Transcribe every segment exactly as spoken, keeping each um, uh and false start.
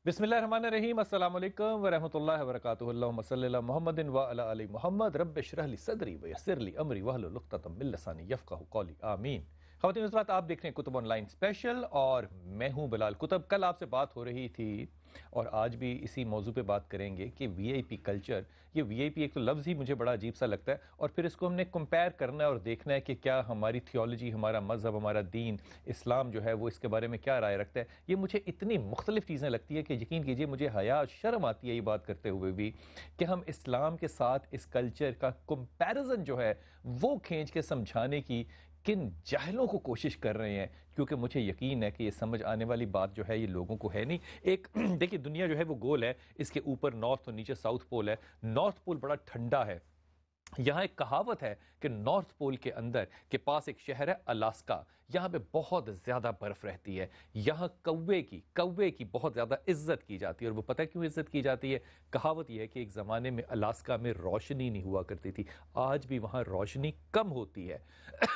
بسم اللہ الرحمن الرحیم، السلام علیکم ورحمۃ اللہ وبرکاتہ۔ اللہم صلی علی محمد وعلی آل محمد، رب اشرح لی صدری ویسر لی امری واحلل عقدۃ من لسانی یفقہوا قولی، آمین۔ خواتین حضرات، آپ دیکھ رہے ہیں کتب آن لائن اسپیشل اور میں ہوں بلال کتب۔ کل آپ سے بات ہو رہی تھی اور آج بھی اسی موضوع پہ بات کریں گے کہ وی آئی پی کلچر، یہ وی آئی پی ایک تو لفظ ہی مجھے بڑا عجیب سا لگتا ہے، اور پھر اس کو ہم نے کمپیئر کرنا ہے اور دیکھنا ہے کہ کیا ہماری تھیولوجی، ہمارا مذہب، ہمارا دین اسلام جو ہے وہ اس کے بارے میں کیا رائے رکھتا ہے۔ یہ مجھے اتنی مختلف چیزیں لگتی ہے کہ یقین کیجئے مجھے حیا شرم آتی ہے یہ بات کرتے ہوئے بھی کہ ہم اسلام کے ساتھ اس کلچر کا کمپیریزن جو ہے وہ کھینچ کے سمجھانے کی کن جاہلوں کو کوشش کر رہے ہیں، کیونکہ مجھے یقین ہے کہ یہ سمجھ آنے والی بات جو ہے یہ لوگوں کو ہے نہیں۔ ایک دیکھیے، دنیا جو ہے وہ گول ہے، اس کے اوپر نارتھ اور نیچے ساؤتھ پول ہے۔ نارتھ پول بڑا ٹھنڈا ہے۔ یہاں ایک کہاوت ہے کہ نارتھ پول کے اندر کے پاس ایک شہر ہے الاسکا، یہاں پہ بہت زیادہ برف رہتی ہے۔ یہاں کوے کی کوے کی بہت زیادہ عزت کی جاتی ہے، اور وہ پتہ کیوں عزت کی جاتی ہے؟ کہاوت یہ ہے کہ ایک زمانے میں الاسکا میں روشنی نہیں ہوا کرتی تھی، آج بھی وہاں روشنی کم ہوتی ہے۔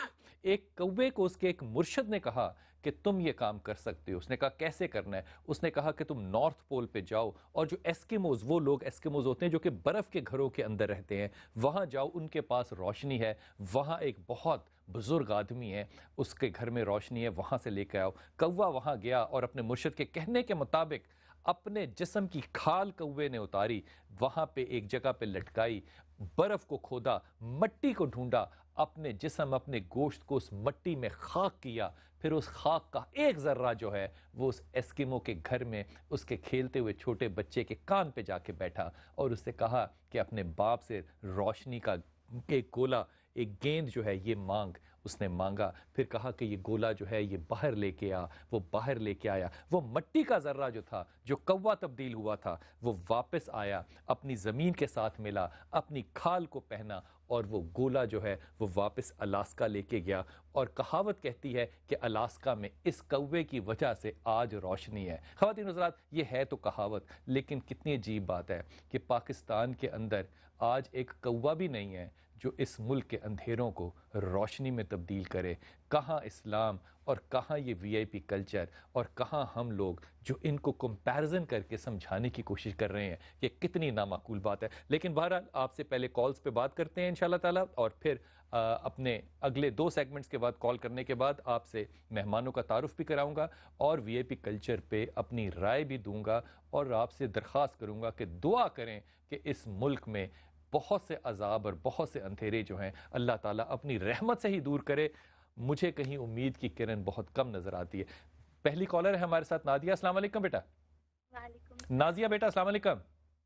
ایک کوے کو اس کے ایک مرشد نے کہا کہ تم یہ کام کر سکتے ہو۔ اس نے کہا کیسے کرنا ہے؟ اس نے کہا کہ تم نارتھ پول پہ جاؤ اور جو ایسکیموز، وہ لوگ ایسکیموز ہوتے ہیں جو کہ برف کے گھروں کے اندر رہتے ہیں، وہاں جاؤ، ان کے پاس روشنی ہے، وہاں ایک بہت بزرگ آدمی ہے، اس کے گھر میں روشنی ہے، وہاں سے لے کے آؤ۔ کوا وہاں گیا اور اپنے مرشد کے کہنے کے مطابق اپنے جسم کی کھال کوے نے اتاری، وہاں پہ ایک جگہ پہ لٹکائی، برف کو کھودا، مٹی کو ڈھونڈا، اپنے جسم، اپنے گوشت کو اس مٹی میں خاک کیا، پھر اس خاک کا ایک ذرہ جو ہے وہ اس ایسکیمو کے گھر میں اس کے کھیلتے ہوئے چھوٹے بچے کے کان پہ جا کے بیٹھا اور اس سے کہا کہ اپنے باپ سے روشنی کا ایک گولا، ایک گیند جو ہے یہ مانگ۔ اس نے مانگا، پھر کہا کہ یہ گولا جو ہے یہ باہر لے کے آ۔ وہ باہر لے کے آیا، وہ مٹی کا ذرہ جو تھا، جو کوا تبدیل ہوا تھا، وہ واپس آیا، اپنی زمین کے ساتھ ملا، اپنی کھال کو پہنا، اور وہ گولا جو ہے وہ واپس الاسکا لے کے گیا۔ اور کہاوت کہتی ہے کہ الاسکا میں اس کوے کی وجہ سے آج روشنی ہے۔ خواتین حضرات، یہ ہے تو کہاوت، لیکن کتنی عجیب بات ہے کہ پاکستان کے اندر آج ایک کوا بھی نہیں ہے جو اس ملک کے اندھیروں کو روشنی میں تبدیل کرے۔ کہاں اسلام اور کہاں یہ وی آئی پی کلچر، اور کہاں ہم لوگ جو ان کو کمپیرزن کر کے سمجھانے کی کوشش کر رہے ہیں؟ یہ کتنی نامعقول بات ہے۔ لیکن بہرحال آپ سے پہلے کالز پہ بات کرتے ہیں انشاءاللہ تعالیٰ، اور پھر اپنے اگلے دو سیگمنٹس کے بعد کال کرنے کے بعد آپ سے مہمانوں کا تعارف بھی کراؤں گا اور وی آئی پی کلچر پہ اپنی رائے بھی دوں گا، اور آپ سے درخواست کروں گا کہ دعا کریں کہ اس ملک میں بہت سے عذاب اور بہت سے اندھیرے جو ہیں اللہ تعالیٰ اپنی رحمت سے ہی دور کرے۔ مجھے کہیں امید کی کرن بہت کم نظر آتی ہے۔ پہلی کالر ہے ہمارے ساتھ نادیہ۔ السلام علیکم بیٹا۔ وعلیکم السلام۔ نازیہ بیٹا السلام علیکم۔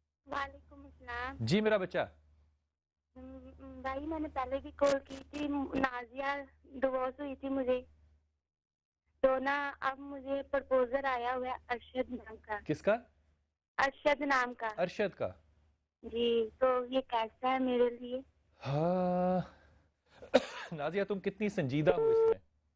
وعلیکم السلام جی میرا بچہ۔ بھائی میں نے پہلے بھی کال کی تھی، نازیہ ڈیورس ہوئی تھی مجھے، تو نا اب مجھے پرپوزل آیا ہوا ہے ارشد نام کا۔ کس کا؟ ارشد نام کا۔ ارشد کا؟ جی، تو یہ کیسا ہے میرے لیے؟ ہاں نازیہ تم کتنی سنجیدہ ہو اس میں؟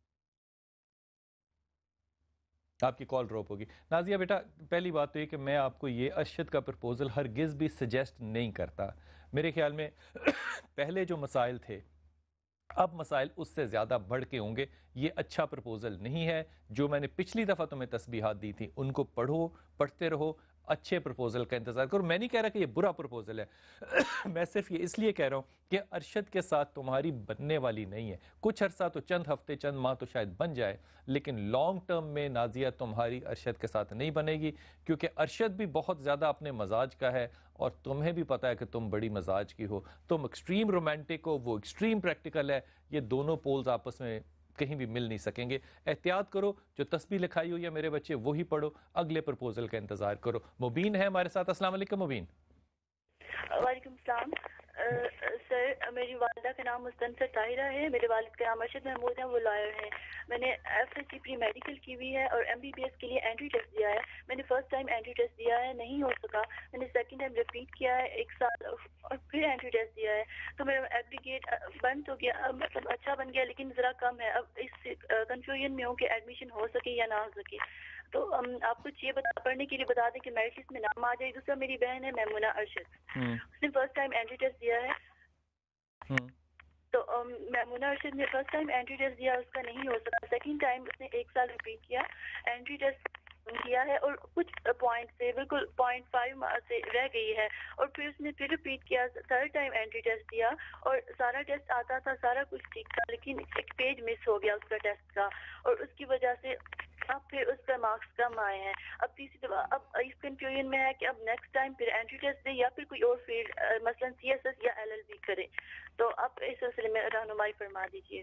آپ کی کال ڈراپ ہوگی۔ نازیہ بیٹا، پہلی بات تو یہ کہ میں آپ کو یہ ارشد کا پرپوزل ہرگز بھی سجیسٹ نہیں کرتا۔ میرے خیال میں پہلے جو مسائل تھے، اب مسائل اس سے زیادہ بڑھ کے ہوں گے۔ یہ اچھا پرپوزل نہیں ہے۔ جو میں نے پچھلی دفعہ تمہیں تسبیحات دی تھی ان کو پڑھو، پڑھتے رہو، اچھے پرپوزل کا انتظار کرو۔ میں نہیں کہہ رہا کہ یہ برا پرپوزل ہے میں صرف یہ اس لیے کہہ رہا ہوں کہ ارشد کے ساتھ تمہاری بننے والی نہیں ہے۔ کچھ عرصہ تو، چند ہفتے، چند ماہ تو شاید بن جائے، لیکن لانگ ٹرم میں نازیہ تمہاری ارشد کے ساتھ نہیں بنے گی، کیونکہ ارشد بھی بہت زیادہ اپنے مزاج کا ہے، اور تمہیں بھی پتا ہے کہ تم بڑی مزاج کی ہو۔ تم ایکسٹریم رومانٹک ہو، وہ ایکسٹریم پریکٹیکل ہے۔ یہ دونوں پولز آپس میں کہیں بھی مل نہیں سکیں گے۔ احتیاط کرو، جو تسبیح لکھائی ہوئی ہے میرے بچے وہی پڑھو، اگلے پرپوزل کا انتظار کرو۔ مبین ہے ہمارے ساتھ۔ السلام علیکم مبین۔ وعلیکم السلام سر، میری والدہ کا نام مستنصر طاہرہ ہے، میرے والد کا نام ارشد محمود ہے، وہ لائر ہیں۔ میں نے F S C pre medical کی ہوئی ہے اور ایم بی بی ایس کے لیے اینٹری ٹیسٹ دیا ہے۔ میں نے فرسٹ ٹائم اینٹری ٹیسٹ دیا ہے، نہیں ہو سکا۔ میں نے سیکنڈ ٹائم ریپیٹ کیا ہے ایک سال اور پھر اینٹری ٹیسٹ دیا ہے، تو میرا ایگریگیٹ بن تو گیا، مطلب اچھا بن گیا، لیکن ذرا کم ہے۔ اب اس کنفیوژن میں ہوں کہ ایڈمیشن ہو سکے یا نہ ہو سکے، تو آپ کچھ یہ بتا پڑھنے کے لیے بتا دیں کہ میرٹ لسٹ میں نام آ جائے۔ دوسرا میری بہن ہے میمونہ ارشد، اس نے فرسٹ ٹائم اینٹری ٹیسٹ دیا ہے، تو میمونہ ارشد نے فرسٹ ٹائم اینٹری ٹیسٹ دیا، اس کا نہیں ہو سکا۔ سیکنڈ ٹائم اس نے ایک سال ریپیٹ کیا، اینٹری ٹیسٹ کیا ہے اور کچھ پوائنٹ سے بالکل پوائنٹ فائیو سے رہ گئی ہے، اور پھر اس نے پھر ریپیٹ کیا، تھرڈ ٹائم اینٹری ٹیسٹ دیا اور سارا ٹیسٹ آتا تھا، سارا کچھ ٹھیک تھا، لیکن ایک پیج مس ہو گیا اس کا ٹیسٹ کا، اور اس کی وجہ سے اب پھر اس پہ مارکس کم آئے ہیں۔ اب تیسری دفعہ اب اس کنفیوژن میں ہے کہ اب نیکسٹ ٹائم پھر اینٹری ٹیسٹ دے یا پھر کوئی اور فیلڈ مثلا سی ایس ایس یا ایل ایل بی کرے، تو اب اس سلسلے میں رہنمائی فرما دیجیے۔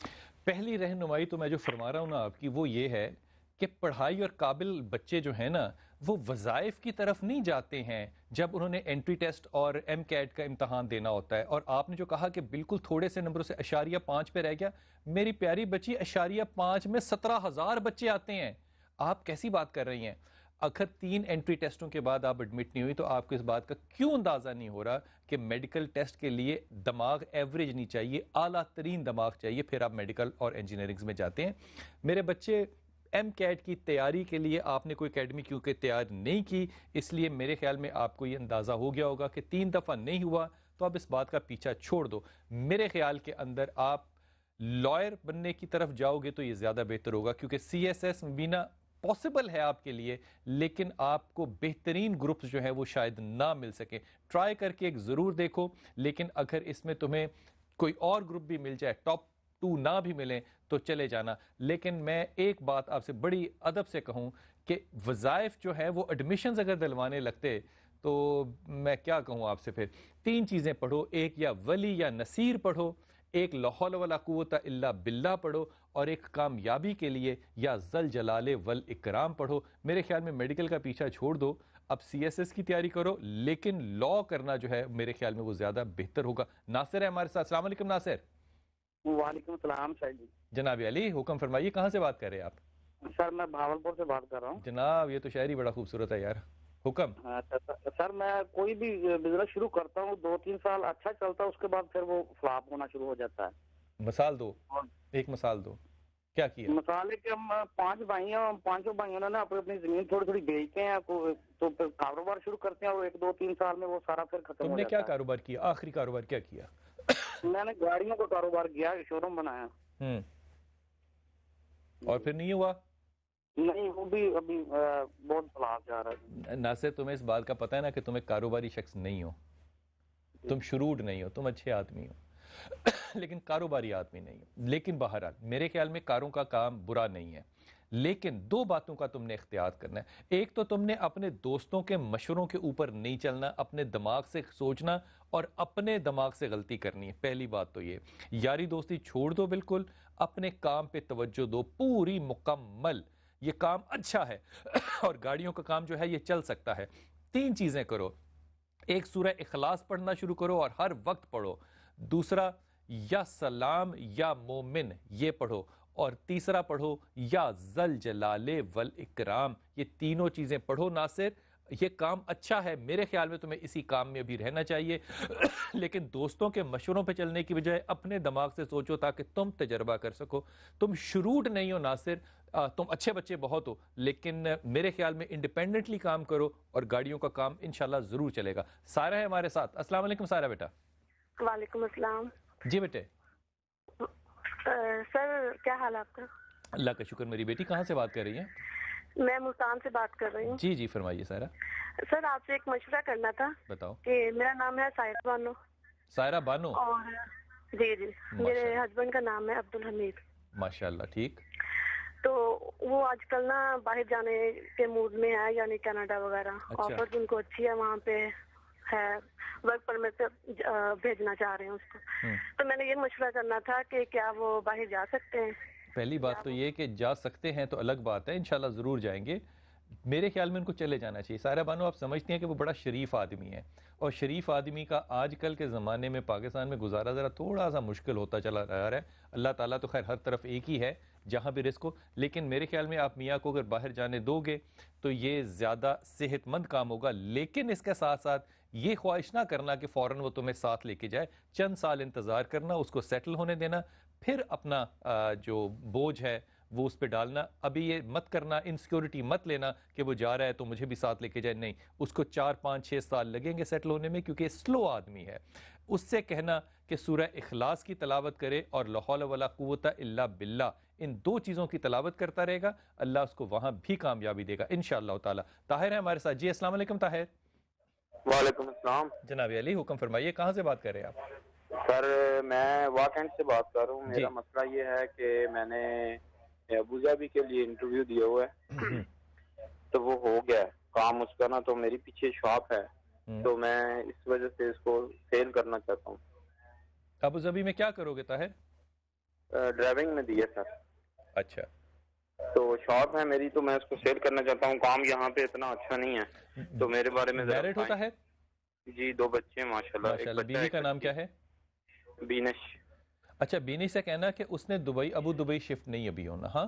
پہلی رہنمائی تو میں جو فرما رہا ہوں نا آپ کی وہ یہ ہے کہ پڑھائی اور قابل بچے جو ہیں نا وہ وظائف کی طرف نہیں جاتے ہیں جب انہوں نے انٹری ٹیسٹ اور ایم کیٹ کا امتحان دینا ہوتا ہے۔ اور آپ نے جو کہا کہ بالکل تھوڑے سے نمبروں سے اشاریہ پانچ پہ رہ گیا، میری پیاری بچی اشاریہ پانچ میں سترہ ہزار بچے آتے ہیں، آپ کیسی بات کر رہی ہیں؟ اگر تین انٹری ٹیسٹوں کے بعد آپ ایڈمٹ نہیں ہوئی تو آپ کو اس بات کا کیوں اندازہ نہیں ہو رہا کہ میڈیکل ٹیسٹ کے لیے دماغ ایوریج نہیں چاہیے، اعلیٰ ترین دماغ چاہیے، پھر آپ میڈیکل اور انجینئرنگز میں جاتے ہیں۔ میرے بچے ایم کیٹ کی تیاری کے لیے آپ نے کوئی اکیڈمی کیونکہ تیار نہیں کی، اس لیے میرے خیال میں آپ کو یہ اندازہ ہو گیا ہوگا کہ تین دفعہ نہیں ہوا تو آپ اس بات کا پیچھا چھوڑ دو۔ میرے خیال کے اندر آپ لائر بننے کی طرف جاؤ گے تو یہ زیادہ بہتر ہوگا، کیونکہ سی ایس ایس بینا پاسبل ہے آپ کے لیے، لیکن آپ کو بہترین گروپس جو ہیں وہ شاید نہ مل سکیں۔ ٹرائی کر کے ایک ضرور دیکھو، لیکن اگر اس میں تمہیں کوئی اور گروپ بھی مل جائے، ٹاپ ٹو نہ بھی ملیں تو چلے جانا۔ لیکن میں ایک بات آپ سے بڑی ادب سے کہوں کہ وظائف جو ہے وہ ایڈمیشنز اگر دلوانے لگتے تو میں کیا کہوں آپ سے، پھر تین چیزیں پڑھو، ایک یا ولی یا نصیر پڑھو، ایک لا حول ولا قوت الا باللہ پڑھو، اور ایک کامیابی کے لیے یا ذل جلال والاکرام پڑھو۔ میرے خیال میں میڈیکل کا پیچھا چھوڑ دو، اب سی ایس ایس کی تیاری کرو، لیکن لا کرنا جو ہے میرے خیال میں وہ زیادہ بہتر ہوگا۔ ناصر ہے ہمارے ساتھ، السلام علیکم ناصر۔ وعلیکم السلام شاہد جی۔ جناب علی حکم فرمائیے، کہاں سے بات کر رہے ہیں آپ؟ سر میں بھاولپور سے بات کر رہا ہوں۔ جناب یہ تو شہر ہی بڑا خوبصورت ہے یار، حکم۔ سر میں کوئی بھی بزنس شروع کرتا ہوں، دو تین سال اچھا چلتا ہے، اس کے بعد پھر وہ فلاپ ہونا شروع ہو جاتا ہے۔ مثال دو، ایک مثال دو، کیا کیا؟ مثال ہے کہ ہم پانچ بھائی ہیں، پانچوں بھائیوں نے اپنی اپنی زمین تھوڑی تھوڑی بیچتے ہیں تو پھر کاروبار شروع کرتے ہیں، اور ایک دو تین سال میں وہ سارا پھر ختم ہو جاتا ہے۔ تم نے کیا کاروبار کیا؟ آخری کاروبار کیا کیا؟ میں نے گاڑیوں کا کاروبار کیا، شو روم بنایا۔ ہوں، اور پھر نہیں ہوا؟ نہیں، وہ بھی ابھی بہت فلاپ جا رہا ہے۔ ناصر تمہیں اس بات کا پتہ ہے نا کہ تم ایک کاروباری شخص نہیں ہو، تم شروع نہیں ہو، تم اچھے آدمی ہو لیکن کاروباری آدمی نہیں ہو۔ لیکن بہرحال میرے خیال میں کاروں کا کام برا نہیں ہے، لیکن دو باتوں کا تم نے اختیار کرنا ہے۔ ایک تو تم نے اپنے دوستوں کے مشوروں کے اوپر نہیں چلنا، اپنے دماغ سے سوچنا اور اپنے دماغ سے غلطی کرنی ہے۔ پہلی بات تو یہ، یاری دوستی چھوڑ دو بالکل، اپنے کام پہ توجہ دو پوری مکمل، یہ کام اچھا ہے اور گاڑیوں کا کام جو ہے یہ چل سکتا ہے۔ تین چیزیں کرو، ایک سورہ اخلاص پڑھنا شروع کرو اور ہر وقت پڑھو، دوسرا یا سلام یا مومن یہ پڑھو، اور تیسرا پڑھو یا ذل جلال والاکرام، یہ تینوں چیزیں پڑھو ناصر۔ یہ کام اچھا ہے، میرے خیال میں تمہیں اسی کام میں بھی رہنا چاہیے لیکن دوستوں کے مشوروں پہ چلنے کی بجائے اپنے دماغ سے سوچو تاکہ تم تجربہ کر سکو۔ تم شروع نہیں ہو ناصر، تم اچھے بچے بہت ہو، لیکن میرے خیال میں انڈیپینڈنٹلی کام کرو اور گاڑیوں کا کام انشاءاللہ ضرور چلے گا۔ سارہ ہے ہمارے ساتھ، السلام علیکم سارہ بیٹا۔ وعلیکم السلام۔ جی بیٹے۔ سر کیا حال ہے آپ کا؟ اللہ کا شکر۔ میری بیٹی کہاں سے بات کر رہی ہیں؟ میں ملتان سے بات کر رہی ہوں۔ جی جی فرمائیے سائرہ۔ سر آپ سے ایک مشورہ کرنا تھا۔ بتاؤ۔ کہ میرا نام ہے سائرہ بانو۔ سائرہ بانو؟ اور جی جی میرے ہسبینڈ کا نام ہے عبدالحمید۔ ماشاء اللہ، ٹھیک۔ تو وہ آج کل نا باہر جانے کے موڈ میں ہے، یعنی کینیڈا وغیرہ، آفر ان کو اچھی ہے، وہاں پہ ہے، ورک پرمٹ سے بھیجنا چاہ رہے ہیں اس کو۔ تو میں نے یہ مشورہ کرنا تھا کہ کیا وہ باہر جا سکتے ہیں؟ پہلی بات تو یہ کہ جا سکتے ہیں تو الگ بات ہے، انشاءاللہ ضرور جائیں گے۔ میرے خیال میں ان کو چلے جانا چاہیے۔ سائرہ بانو آپ سمجھتی ہیں کہ وہ بڑا شریف آدمی ہے، اور شریف آدمی کا آج کل کے زمانے میں پاکستان میں گزارا ذرا تھوڑا سا مشکل ہوتا چلا رہا ہے۔ اللہ تعالیٰ تو خیر ہر طرف ایک ہی ہے جہاں بھی رزق ہو، لیکن میرے خیال میں آپ میاں کو اگر باہر جانے دو گے تو یہ زیادہ صحت مند کام ہوگا، لیکن اس کے ساتھ ساتھ یہ خواہش نہ کرنا کہ فوراً وہ تمہیں ساتھ لے کے جائے۔ چند سال انتظار کرنا، اس کو سیٹل ہونے دینا، پھر اپنا جو بوجھ ہے وہ اس پہ ڈالنا. ابھی یہ مت کرنا, انسیکیورٹی مت لینا کہ وہ جا رہا ہے تو مجھے بھی ساتھ لے کے جائے, نہیں, اس کو چار پانچ چھ سال لگیں گے سیٹل ہونے میں کیونکہ سلو آدمی ہے. اس سے کہنا کہ سورہ اخلاص کی تلاوت کرے اور لا حول ولا قوت الا باللہ, ان دو چیزوں کی تلاوت کرتا رہے گا, اللہ اس کو وہاں بھی کامیابی دے گا انشاءاللہ تعالی. طاہر ہے ہمارے ساتھ. جی السلام علیکم طاہر. وعلیکم السلام. جناب علی, حکم فرمائیے, کہاں سے بات کر رہے ہیں آپ؟ سر میں واکنڈ سے بات کر رہا ہوں. جی. میرا مسئلہ یہ ہے کہ میں نے ابوظہبی کے لیے انٹرویو دیا ہوا ہے تو وہ ہو گیا کام اس کا نا, تو میری پیچھے شاپ ہے تو میں اس وجہ سے اس کو سیل کرنا چاہتا ہوں. ابوظہبی میں کیا کرو گے طاہر؟ ڈرائیونگ میں دیا سر. اچھا, تو شاپ ہے میری تو میں اس کو سیل کرنا چاہتا ہوں. کام یہاں پہ اتنا اچھا نہیں ہے تو میرے بارے میں میرڈ ہوتا ہے؟ جی دو بچے ہیں ماشاءاللہ. ماشاءاللہ. بیوی کا نام کیا ہے؟ بینش. اچھا, بینی سے کہنا کہ اس نے دبئی ابو دبئی شفٹ نہیں ابھی ہونا. ہاں,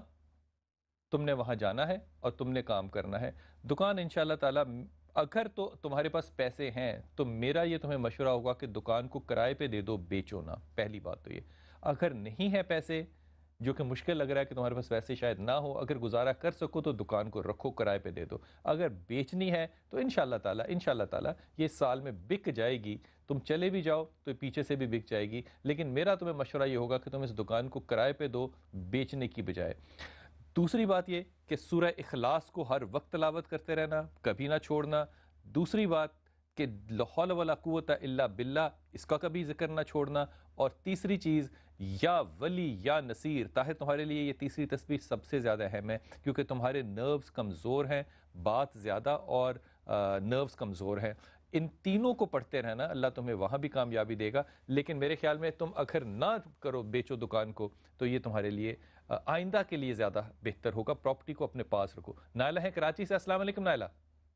تم نے وہاں جانا ہے اور تم نے کام کرنا ہے. دکان انشاءاللہ تعالی اگر تو تمہارے پاس پیسے ہیں تو میرا یہ تمہیں مشورہ ہوگا کہ دکان کو کرائے پہ دے دو, بیچو نہ. پہلی بات تو یہ. اگر نہیں ہے پیسے, جو کہ مشکل لگ رہا ہے کہ تمہارے پاس پیسے شاید نہ ہو, اگر گزارا کر سکو تو دکان کو رکھو, کرائے پہ دے دو. اگر بیچنی ہے تو انشاءاللہ تعالی انشاءاللہ تعالی یہ سال میں بک جائے گی. تم چلے بھی جاؤ تو پیچھے سے بھی بک جائے گی. لیکن میرا تمہیں مشورہ یہ ہوگا کہ تم اس دکان کو کرائے پہ دو, بیچنے کی بجائے. دوسری بات یہ کہ سورہ اخلاص کو ہر وقت تلاوت کرتے رہنا, کبھی نہ چھوڑنا. دوسری بات کہ لا حول ولا قوت الا باللہ, اس کا کبھی ذکر نہ چھوڑنا. اور تیسری چیز یا ولی یا نصیر. طاہر تمہارے لیے یہ تیسری تسبیح سب سے زیادہ اہم ہے کیونکہ تمہارے نروز کمزور ہیں, بات زیادہ اور نروز کمزور ہیں. ان تینوں کو پڑھتے رہنا, اللہ تمہیں وہاں بھی کامیابی دے گا. لیکن میرے خیال میں تم اگر نہ کرو, بیچو دکان کو, تو یہ تمہارے لیے آئندہ کے لیے زیادہ بہتر ہوگا. پراپرٹی کو اپنے پاس رکھو. نائلہ ہے کراچی سے. السلام علیکم نائلہ.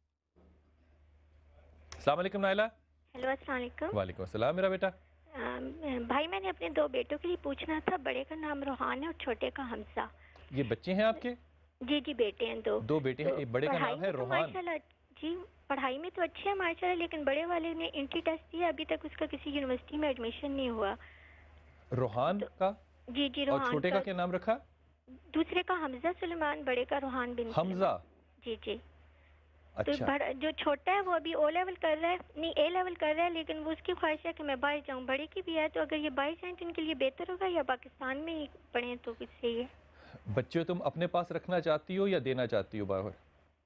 السلام علیکم نائلہ. ہیلو السلام علیکم. وعلیکم السلام میرا بیٹا. بھائی میں نے اپنے دو بیٹوں کے لیے پوچھنا تھا, بڑے کا نام روحان ہے اور چھوٹے کا حمزہ. یہ بچے ہیں آپ کے؟ جی جی بیٹے ہیں دو. دو بیٹے ہیں. ایک بڑے کا نام ہے روحان. جی پڑھائی میں تو اچھے ہیں ماشاء اللہ, لیکن بڑے والے نے انٹری ٹیسٹ دیا, ابھی تک اس کا کسی یونیورسٹی میں ایڈمیشن نہیں ہوا. روحان کا؟ جی جی روحان. اور چھوٹے کا کیا نام رکھا؟ دوسرے کا حمزہ سلیمان, بڑے کا روحان بن حمزہ. جی جی. اچھا. تو جو چھوٹا ہے وہ ابھی او لیول کر رہا ہے, نہیں اے لیول کر رہا ہے, لیکن وہ اس کی خواہش ہے کہ میں باہر جاؤں. بڑے کی بھی ہے, تو اگر یہ بائی چانس ان کے لیے بہتر ہوگا یا پاکستان میں ہی پڑھیں تو کچھ صحیح ہے. بچے تم اپنے پاس رکھنا چاہتی ہو یا دینا چاہتی ہو باہر؟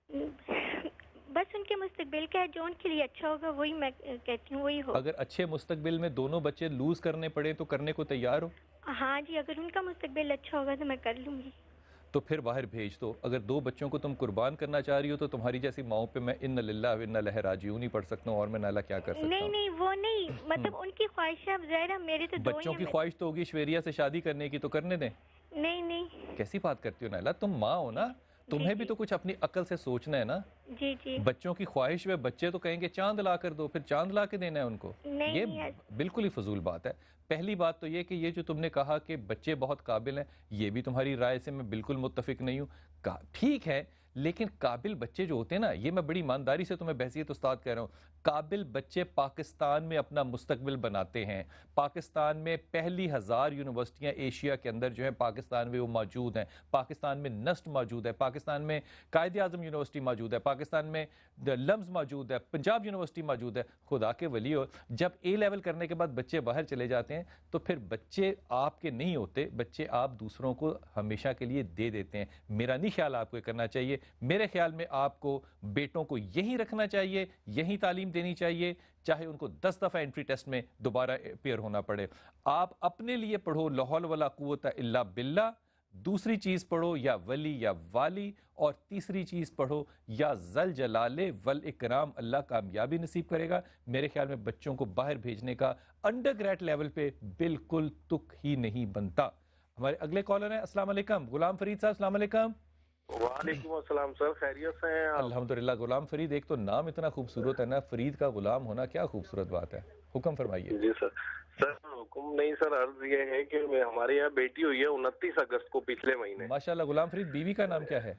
بس ان کے مستقبل کا ہے, جو ان کے لیے اچھا ہوگا وہی میں کہتی ہوں وہی ہو. اگر اچھے مستقبل میں دونوں بچے لوز کرنے پڑے تو کرنے کو تیار ہو؟ ہاں جی, اگر ان کا مستقبل اچھا ہوگا تو میں کر لوں گی. تو پھر باہر بھیج دو. اگر دو بچوں کو تم قربان کرنا چاہ رہی ہو تو تمہاری جیسی ماؤں پہ میں ان للہ و انا الیہ راجعون ہی پڑھ سکتا ہوں, اور میں نالا کیا کر سکتا ہوں. نہیں نہیں وہ نہیں, مطلب ان کی خواہش ہے. ظاہر ہے میرے تو دو بچوں کی خواہش تو ہوگی شویریہ سے شادی کرنے کی, تو کرنے دیں. نہیں نہیں. کیسی بات کرتی ہو نائلہ, تم ماں ہو نا, تمہیں بھی تو کچھ اپنی عقل سے سوچنا ہے نا. جی جی. بچوں کی خواہش میں بچے تو کہیں گے چاند لا کر دو, پھر چاند لا کے دینا ہے ان کو. یہ بالکل ہی فضول بات ہے. پہلی بات تو یہ کہ یہ جو تم نے کہا کہ بچے بہت قابل ہیں, یہ بھی تمہاری رائے سے میں بالکل متفق نہیں ہوں. ٹھیک ہے, لیکن قابل بچے جو ہوتے ہیں نا, یہ میں بڑی ایمانداری سے تمہیں بحثیت استاد کہہ رہا ہوں, قابل بچے پاکستان میں اپنا مستقبل بناتے ہیں. پاکستان میں پہلی ہزار یونیورسٹیاں ایشیا کے اندر جو ہیں پاکستان میں وہ موجود ہیں. پاکستان میں نسٹ موجود ہے, پاکستان میں قائد اعظم یونیورسٹی موجود ہے, پاکستان میں لمز موجود ہے, پنجاب یونیورسٹی موجود ہے. خدا کے ولی ہو, جب اے لیول کرنے کے بعد بچے باہر چلے جاتے ہیں تو پھر بچے آپ کے نہیں ہوتے, بچے آپ دوسروں کو ہمیشہ کے لیے دے دیتے ہیں. میرا نہیں خیال آپ کو یہ کرنا چاہیے. میرے خیال میں آپ کو بیٹوں کو یہی رکھنا چاہیے, یہی تعلیم دینی چاہیے, چاہے ان کو دس دفعہ انٹری ٹیسٹ میں دوبارہ اپیئر ہونا پڑے. آپ اپنے لیے پڑھو لا حول ولا قوت الا باللہ, دوسری چیز پڑھو یا ولی یا والی, اور تیسری چیز پڑھو یا ذل جلال والاکرام. اللہ کامیابی نصیب کرے گا. میرے خیال میں بچوں کو باہر بھیجنے کا انڈر گریڈ لیول پہ بالکل تک ہی نہیں بنتا. ہمارے اگلے کالر ہیں. السلام علیکم غلام فرید صاحب. السلام علیکم. وعلیکم السلام سر, خیریت سے ہیں آپ؟ الحمدللہ. غلام فرید, ایک تو نام اتنا خوبصورت ہے نا, فرید کا غلام ہونا کیا خوبصورت بات ہے. حکم فرمائیے. جی سر. سر حکم نہیں سر, عرض یہ ہے کہ ہمارے یہاں بیٹی ہوئی ہے انتیس اگست کو پچھلے مہینے. ماشاءاللہ. غلام فرید, بیوی کا نام کیا ہے؟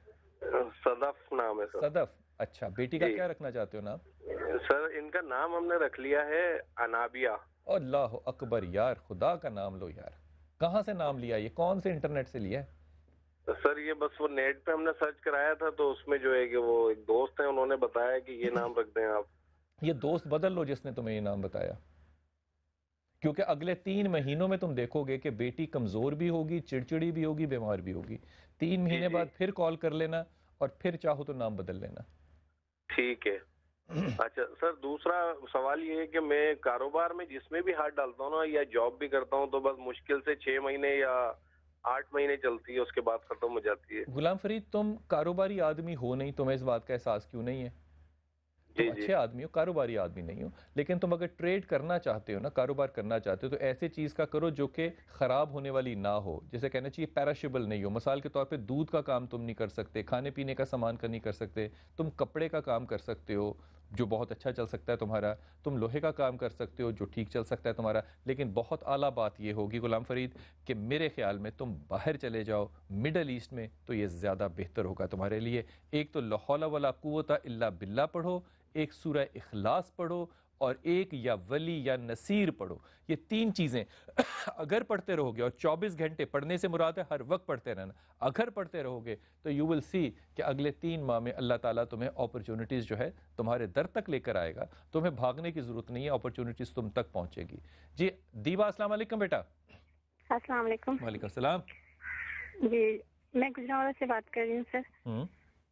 صدف نام ہے سر. صدف. اچھا, بیٹی کا کیا رکھنا چاہتے ہو نام؟ سر ان کا نام ہم نے رکھ لیا ہے انابیہ. اللہ اکبر یار, خدا کا نام لو یار. کہاں سے نام لیا, یہ کون سے انٹرنیٹ سے لیا ہے؟ سر یہ بس وہ نیٹ پہ ہم نے سرچ کرایا تھا تو اس میں جو ہے کہ وہ ایک دوست ہیں انہوں نے بتایا کہ یہ نام رکھ دیں آپ. یہ دوست بدل لو جس نے تمہیں یہ نام بتایا, کیونکہ اگلے تین مہینوں میں تم دیکھو گے کہ بیٹی کمزور بھی ہوگی, چڑچڑی بھی ہوگی, بیمار بھی ہوگی. تین مہینے بعد پھر کال کر لینا اور پھر چاہو تو نام بدل لینا. ٹھیک ہے. اچھا سر دوسرا سوال یہ ہے کہ میں کاروبار میں جس میں بھی ہاتھ ڈالتا ہوں نا یا جاب بھی کرتا ہوں تو بس مشکل سے چھ مہینے یا آٹھ مہینے چلتی ہے, اس کے بعد ختم ہو جاتی ہے. غلام فرید تم کاروباری آدمی ہو نہیں, تمہیں اس بات کا احساس کیوں نہیں ہے؟ تم اچھے آدمی ہو, کاروباری آدمی نہیں ہو, لیکن تم اگر ٹریڈ کرنا چاہتے ہو نا, کاروبار کرنا چاہتے ہو تو ایسے چیز کا کرو جو کہ خراب ہونے والی نہ ہو. جیسے کہنا چاہیے پیراشیبل نہیں ہو. مثال کے طور پہ دودھ کا کام تم نہیں کر سکتے, کھانے پینے کا سامان کا نہیں کر سکتے, تم کپڑے کا کام کر سکتے ہو جو بہت اچھا چل سکتا ہے تمہارا, تم لوہے کا کام کر سکتے ہو جو ٹھیک چل سکتا ہے تمہارا. لیکن بہت اعلیٰ بات یہ ہوگی غلام فرید کہ میرے خیال میں تم باہر چلے جاؤ مڈل ایسٹ میں, تو یہ زیادہ بہتر ہوگا تمہارے لیے. ایک تو لا حول ولا قوت الا باللہ پڑھو, ایک سورہ اخلاص پڑھو, اور ایک یا ولی یا نصیر پڑھو. یہ تین چیزیں اگر پڑھتے رہو گے, اور چوبیس گھنٹے پڑھنے سے مراد ہے ہر وقت پڑھتے رہنا, اگر پڑھتے رہو گے تو یو ول سی کہ اگلے تین ماہ میں اللہ تعالیٰ تمہیں اپرچونٹیز جو ہے تمہارے در تک لے کر آئے گا. تمہیں بھاگنے کی ضرورت نہیں ہے, اپرچونٹیز تم تک پہنچے گی. جی دیبا السلام علیکم بیٹا. السلام علیکم. وعلیکم السلام. جی میں گجرانوالا سے بات کر رہی ہوں سر. ہوں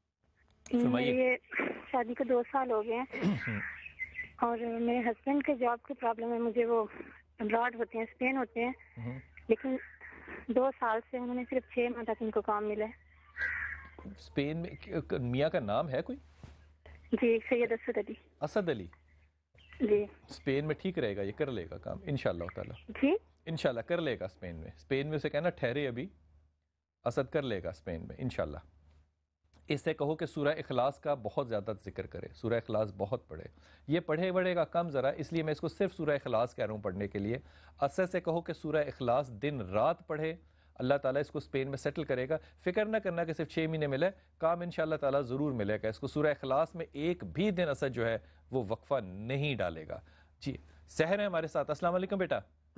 میری شادی کو دو سال ہو گئے ہیں اور میرے ہسبینڈ کے جاب کی پرابلم ہے. مجھے وہ ابراڈ ہوتے ہیں, اسپین ہوتے ہیں, لیکن دو سال سے انہوں نے صرف چھ ماہ تک ان کو کام ملا ہے. اسپین میں میاں کا نام ہے کوئی؟ جی سید اسد علی. اسد علی جی. اسپین میں ٹھیک رہے گا, یہ کر لے گا کام انشاءاللہ تعالیٰ. جی انشاءاللہ کر لے گا اسپین میں. اسپین میں اسے کہنا ٹھہرے ابھی, اسد کر لے گا اسپین میں انشاءاللہ. اس سے کہو کہ سورہ اخلاص کا بہت زیادہ ذکر کرے, سورہ اخلاص بہت پڑھے. یہ پڑھے بڑھے گا کم ذرا, اس لیے میں اس کو صرف سورہ اخلاص کہہ رہا ہوں پڑھنے کے لیے. اسد سے کہو کہ سورہ اخلاص دن رات پڑھے, اللہ تعالیٰ اس کو اسپین میں سیٹل کرے گا. فکر نہ کرنا کہ صرف چھ مہینے ملے, کام انشاءاللہ تعالیٰ ضرور ملے گا اس کو. سورہ اخلاص میں ایک بھی دن اسد جو ہے وہ وقفہ نہیں ڈالے گا. جی سحر ہے ہمارے ساتھ. السلام علیکم بیٹا.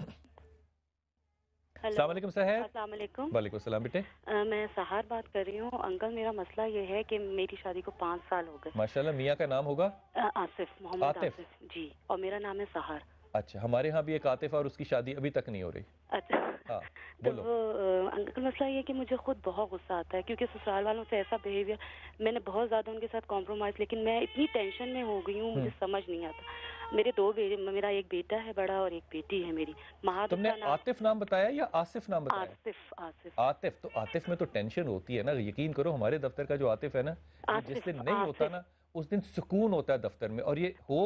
السلام علیکم سحر. السلام علیکم. وعلیکم السلام بیٹے. میں سحر بات کر رہی ہوں. انکل میرا مسئلہ یہ ہے کہ میری شادی کو پانچ سال ہو گئے. ماشاءاللہ. میاں کا نام ہوگا آصف, محمد آصف. جی, اور میرا نام ہے سحر. اچھا, ہمارے ہاں بھی ایک عاطف اور اس کی شادی ابھی تک نہیں ہو رہی. اچھا ہاں تو انکل مسئلہ یہ ہے کہ مجھے خود بہت غصہ آتا ہے کیونکہ سسرال والوں سے ایسا بیہیویئر, میں نے بہت زیادہ ان کے ساتھ کمپرومائز, لیکن میں اتنی ٹینشن میں ہو گئی ہوں, مجھے سمجھ نہیں آتا. میرے دو بیٹے, میرا ایک بیٹا ہے بڑا اور ایک بیٹی ہے میری. تم نے عاطف نام بتایا یا آصف نام بتایا؟ آصف. آصف عاطف. تو عاطف میں تو ٹینشن ہوتی ہے نا, یقین کرو ہمارے دفتر کا جو عاطف ہے نا, جس دن نہیں ہوتا نا اس دن سکون ہوتا ہے دفتر میں. اور یہ ہو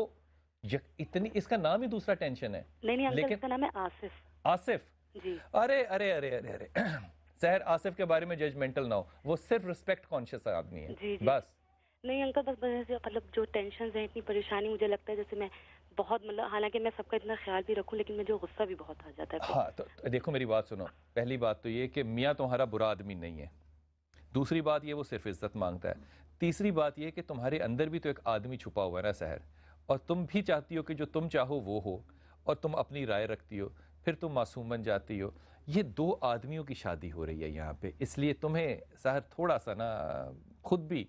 اتنی, اس کا نام ہی دوسرا ٹینشن ہے. نہیں نہیں انکل, اس کا نام ہے آصف. آصف. جی. ارے ارے ارے ارے ارے سحر, آصف کے بارے میں ججمنٹل نہ ہو, وہ صرف رسپیکٹ کانشیس آدمی ہے. جی جی. بس نہیں انکل, بس مطلب جو ٹینشنز ہیں, اتنی پریشانی, مجھے لگتا ہے جیسے میں بہت, مطلب حالانکہ میں سب کا اتنا خیال بھی رکھوں لیکن مجھے غصہ بھی بہت آ جاتا ہے. ہاں تو دیکھو میری بات سنو. پہلی بات تو یہ کہ میاں تمہارا برا آدمی نہیں ہے. دوسری بات یہ وہ صرف عزت مانگتا ہے. تیسری بات یہ کہ تمہارے اندر بھی تو ایک آدمی چھپا ہوا ہے نا سحر, اور تم بھی چاہتی ہو کہ جو تم چاہو وہ ہو, اور تم اپنی رائے رکھتی ہو, پھر تم معصوم بن جاتی ہو. یہ دو آدمیوں کی شادی ہو رہی ہے یہاں پہ, اس لیے تمہیں سحر تھوڑا سا نا خود بھی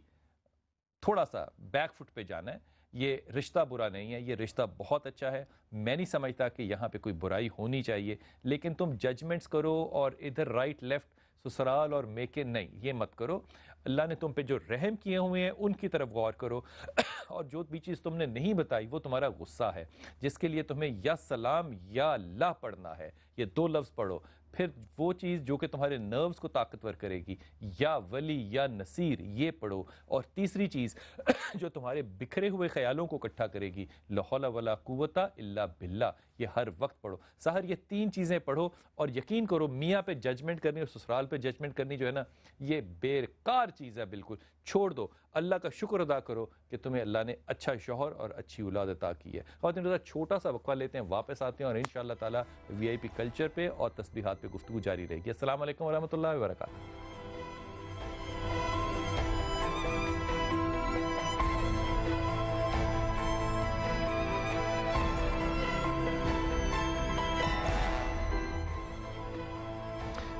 تھوڑا سا بیک فٹ پہ جانا ہے. یہ رشتہ برا نہیں ہے, یہ رشتہ بہت اچھا ہے. میں نہیں سمجھتا کہ یہاں پہ کوئی برائی ہونی چاہیے, لیکن تم ججمنٹس کرو اور ادھر رائٹ لیفٹ, سسرال اور میکے, نہیں یہ مت کرو. اللہ نے تم پہ جو رحم کیے ہوئے ہیں ان کی طرف غور کرو. اور جو بھی چیز تم نے نہیں بتائی وہ تمہارا غصہ ہے, جس کے لیے تمہیں یا سلام یا اللہ پڑھنا ہے. یہ دو لفظ پڑھو. پھر وہ چیز جو کہ تمہارے نروز کو طاقتور کرے گی, یا ولی یا نصیر, یہ پڑھو. اور تیسری چیز جو تمہارے بکھرے ہوئے خیالوں کو اکٹھا کرے گی, لا حول ولا قوت الا باللہ, یہ ہر وقت پڑھو. سحر یہ تین چیزیں پڑھو, اور یقین کرو میاں پہ ججمنٹ کرنی اور سسرال پہ ججمنٹ کرنی جو ہے نا, یہ بیکار چیز ہے بالکل. چھوڑ دو. اللہ کا شکر ادا کرو کہ تمہیں اللہ نے اچھا شوہر اور اچھی اولاد عطا کی ہے. خواتین رضا چھوٹا سا وقفہ لیتے ہیں, واپس آتے ہیں اور انشاءاللہ تعالی وی آئی پی کلچر پہ اور تسبیحات پہ گفتگو جاری رہے گی. السلام علیکم ورحمۃ اللہ وبرکاتہ.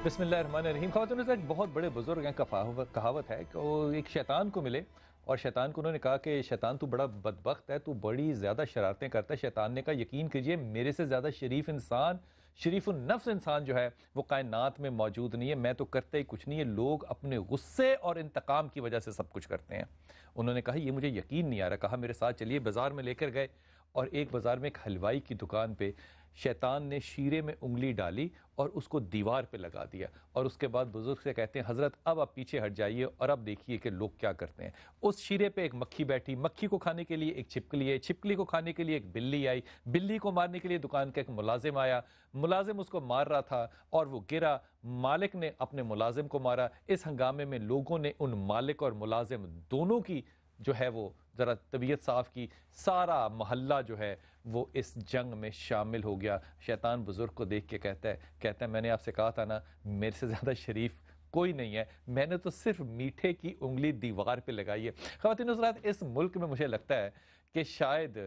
بسم اللہ الرحمن الرحیم. خواتین سے ایک بہت بڑے بزرگ ہیں, کہاوت ہے کہ وہ ایک شیطان کو ملے اور شیطان کو انہوں نے کہا کہ شیطان تو بڑا بدبخت ہے, تو بڑی زیادہ شرارتیں کرتا ہے. شیطان نے کہا یقین کیجئے میرے سے زیادہ شریف انسان, شریف النفس انسان جو ہے وہ کائنات میں موجود نہیں ہے. میں تو کرتے ہی کچھ نہیں ہے, لوگ اپنے غصے اور انتقام کی وجہ سے سب کچھ کرتے ہیں. انہوں نے کہا یہ مجھے یقین نہیں آ رہا. کہا میرے ساتھ چلیے. بازار میں لے کر گئے اور ایک بازار میں ایک حلوائی کی دکان پہ شیطان نے شیرے میں انگلی ڈالی اور اس کو دیوار پہ لگا دیا, اور اس کے بعد بزرگ سے کہتے ہیں حضرت اب آپ پیچھے ہٹ جائیے اور اب دیکھیے کہ لوگ کیا کرتے ہیں. اس شیرے پہ ایک مکھی بیٹھی, مکھی کو کھانے کے لیے ایک چھپکلی آئی, چھپکلی کو کھانے کے لیے ایک بلی آئی, بلی کو مارنے کے لیے دکان کا ایک ملازم آیا, ملازم اس کو مار رہا تھا اور وہ گرا, مالک نے اپنے ملازم کو مارا. اس ہنگامے میں لوگوں نے ان مالک اور ملازم دونوں کی جو ہے وہ ذرا طبیعت صاف کی. سارا محلہ جو ہے وہ اس جنگ میں شامل ہو گیا. شیطان بزرگ کو دیکھ کے کہتا ہے کہتا ہے میں نے آپ سے کہا تھا نا میرے سے زیادہ شریف کوئی نہیں ہے, میں نے تو صرف میٹھے کی انگلی دیوار پہ لگائی ہے. خواتین حضرات, اس ملک میں مجھے لگتا ہے کہ شاید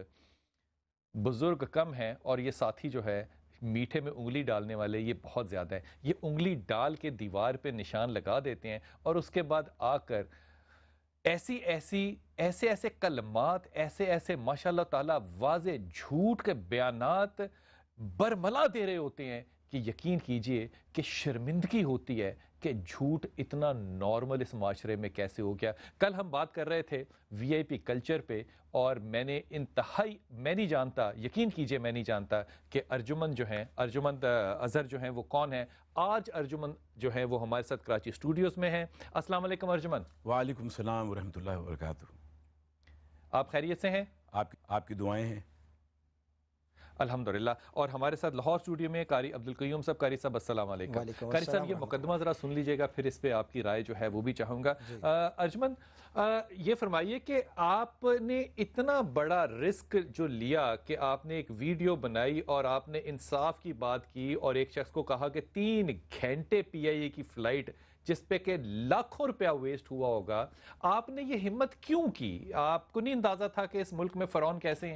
بزرگ کم ہیں اور یہ ساتھی جو ہے میٹھے میں انگلی ڈالنے والے یہ بہت زیادہ ہیں. یہ انگلی ڈال کے دیوار پہ نشان لگا دیتے ہیں اور اس کے بعد آ کر ایسی ایسی ایسے ایسے کلمات, ایسے ایسے ماشاء اللہ تعالیٰ واضح جھوٹ کے بیانات برملا دے رہے ہوتے ہیں کہ یقین کیجئے کہ شرمندگی ہوتی ہے کہ جھوٹ اتنا نارمل اس معاشرے میں کیسے ہو گیا. کل ہم بات کر رہے تھے وی آئی پی کلچر پہ اور میں نے انتہائی میں نہیں جانتا, یقین کیجئے میں نہیں جانتا کہ ارجمن جو ہیں, ارجمن اظہر جو ہیں وہ کون ہیں. آج ارجمن جو ہیں وہ ہمارے ساتھ کراچی اسٹوڈیوز میں ہیں. السلام علیکم ارجمن. وعلیکم السلام ورحمۃ اللہ وبرکاتہ. آپ خیریت سے ہیں؟ آپ آپ کی دعائیں ہیں. الحمدللہ. اور ہمارے ساتھ لاہور اسٹوڈیو میں قاری عبدالقیوم صاحب. قاری صاحب السلام علیکم. قاری صاحب یہ مقدمہ ذرا سن لیجئے گا, پھر اس پہ آپ کی رائے جو ہے وہ بھی چاہوں گا. ارجمن یہ فرمائیے کہ آپ نے اتنا بڑا رسک جو لیا کہ آپ نے ایک ویڈیو بنائی اور آپ نے انصاف کی بات کی اور ایک شخص کو کہا کہ تین گھنٹے پی آئی اے کی فلائٹ جس پہ کہ لاکھوں روپیہ ویسٹ ہوا ہوگا, آپ نے یہ ہمت کیوں کی؟ آپ کو نہیں اندازہ تھا کہ اس ملک میں فرعون کیسے ہیں؟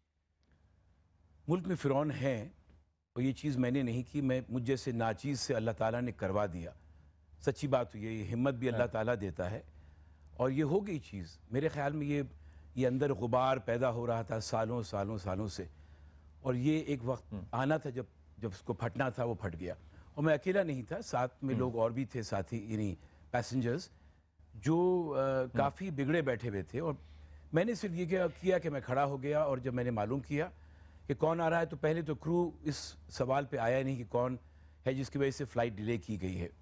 ملک میں فرعون ہیں اور یہ چیز میں نے نہیں کی, میں مجھ جیسے ناچیز سے اللہ تعالیٰ نے کروا دیا. سچی بات تو یہ ہمت بھی اللہ تعالیٰ دیتا ہے اور یہ ہو گئی چیز. میرے خیال میں یہ یہ اندر غبار پیدا ہو رہا تھا سالوں سالوں سالوں سے, اور یہ ایک وقت آنا تھا جب جب اس کو پھٹنا تھا, وہ پھٹ گیا. اور میں اکیلا نہیں تھا, ساتھ میں لوگ اور بھی تھے ساتھی, یعنی پیسنجرز جو کافی بگڑے بیٹھے ہوئے تھے. اور میں نے صرف یہ کیا کہ میں کھڑا ہو گیا, اور جب میں نے معلوم کیا کہ کون آ رہا ہے تو پہلے تو کرو اس سوال پہ آیا نہیں کہ کون ہے جس کی وجہ سے فلائٹ ڈیلے کی گئی ہے.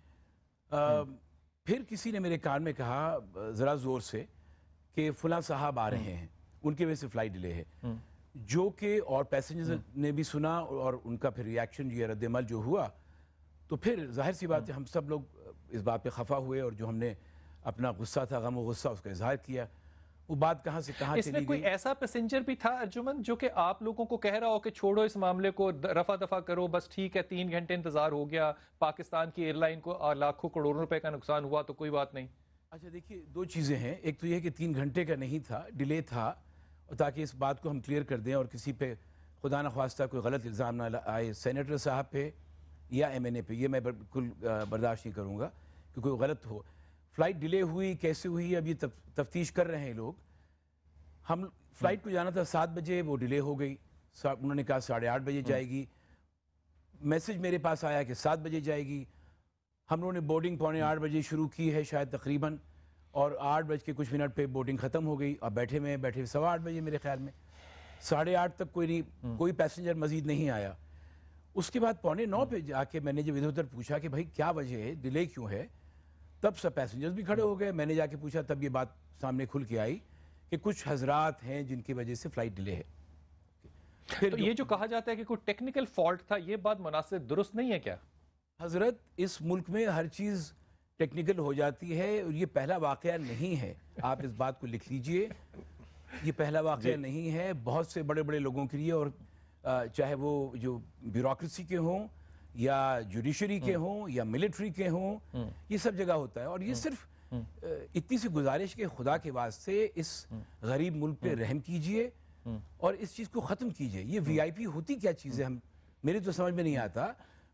پھر کسی نے میرے کان میں کہا ذرا زور سے کہ فلاں صاحب آ رہے ہیں, ان کی وجہ سے فلائٹ ڈیلے ہے, جو کہ اور پیسنجرز نے بھی سنا اور ان کا پھر ریاکشن یہ رد عمل جو ہوا, تو پھر ظاہر سی بات ہے ہم سب لوگ اس بات پہ خفا ہوئے, اور جو ہم نے اپنا غصہ تھا, غم و غصہ, اس کا اظہار کیا. وہ بات کہاں سے کہاں چلی گئی. اس میں کوئی ایسا پیسنجر بھی تھا ارجمن جو کہ آپ لوگوں کو کہہ رہا ہو کہ چھوڑو اس معاملے کو, رفع دفع کرو, بس ٹھیک ہے تین گھنٹے انتظار ہو گیا, پاکستان کی ایئر لائن کو لاکھوں کروڑوں روپے کا نقصان ہوا تو کوئی بات نہیں؟ اچھا دیکھیے, دو چیزیں ہیں. ایک تو یہ کہ تین گھنٹے کا نہیں تھا, ڈیلے تھا, اور تاکہ اس بات کو ہم کلیئر کر دیں اور کسی پہ خدا نخواستہ کوئی غلط الزام نہ آئے سینیٹر صاحب پہ یا ایم این اے پہ, یہ میں بالکل برداشت نہیں کروں گا کہ کوئی غلط ہو. فلائٹ ڈیلے ہوئی کیسے ہوئی اب یہ تفتیش کر رہے ہیں لوگ. ہم فلائٹ کو جانا تھا سات بجے, وہ ڈیلے ہو گئی, انہوں نے کہا ساڑھے آٹھ بجے جائے گی. میسج میرے پاس آیا کہ سات بجے جائے گی. ہم لوگوں نے بورڈنگ پونے آٹھ بجے شروع کی ہے شاید تقریباً, اور آٹھ بج کے کچھ منٹ پہ بورڈنگ ختم ہو گئی. اب بیٹھے میں بیٹھے سوا آٹھ بجے میرے خیال میں, ساڑھے آٹھ تک کوئی نہیں, کوئی پیسنجر مزید نہیں آیا. اس کے بعد پونے نو پہ جا کے میں نے جب ادھر ادھر پوچھا کہ بھائی کیا وجہ ہے, ڈیلے کیوں ہے, تب سب پیسنجرز بھی کھڑے ہو گئے. میں نے جا کے پوچھا تب یہ بات سامنے کھل کے آئی کہ کچھ حضرات ہیں جن کی وجہ سے فلائٹ ڈیلے ہے. تو یہ جو کہا جاتا ہے کہ کوئی ٹیکنیکل فالٹ تھا, یہ بات مناسب درست نہیں ہے کیا؟ حضرت اس ملک میں ہر چیز ٹیکنیکل ہو جاتی ہے, اور یہ پہلا واقعہ نہیں ہے. آپ اس بات کو لکھ لیجئے, یہ پہلا واقعہ نہیں ہے. بہت سے بڑے بڑے لوگوں کے لیے, اور چاہے وہ جو بیوروکریسی کے ہوں یا جوڈیشری کے ہوں یا ملٹری کے ہوں, یہ سب جگہ ہوتا ہے. اور یہ صرف اتنی سی گزارش کہ خدا کے واسطے اس غریب ملک پہ رحم کیجئے اور اس چیز کو ختم کیجئے. یہ وی آئی پی ہوتی کیا چیز ہے, ہم میرے تو سمجھ میں نہیں آتا.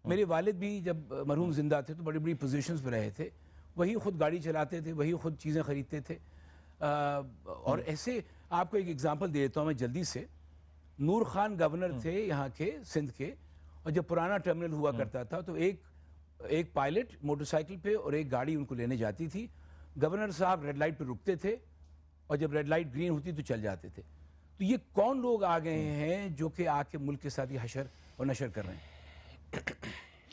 میرے والد بھی جب مرحوم زندہ تھے تو بڑی بڑی پوزیشنز پہ رہے تھے, وہی خود گاڑی چلاتے تھے, وہی خود چیزیں خریدتے تھے. اور ایسے آپ کو ایک ایگزامپل دے دیتا ہوں میں جلدی سے. نور خان گورنر تھے یہاں کے سندھ کے, اور جب پرانا ٹرمینل ہوا کرتا تھا تو ایک ایک پائلٹ موٹر سائیکل پہ اور ایک گاڑی ان کو لینے جاتی تھی. گورنر صاحب ریڈ لائٹ پہ رکتے تھے اور جب ریڈ لائٹ گرین ہوتی تو چل جاتے تھے. تو یہ کون لوگ آ گئے ہیں جو کہ آ کے ملک کے ساتھ یہ حشر اور نشر کر رہے ہیں؟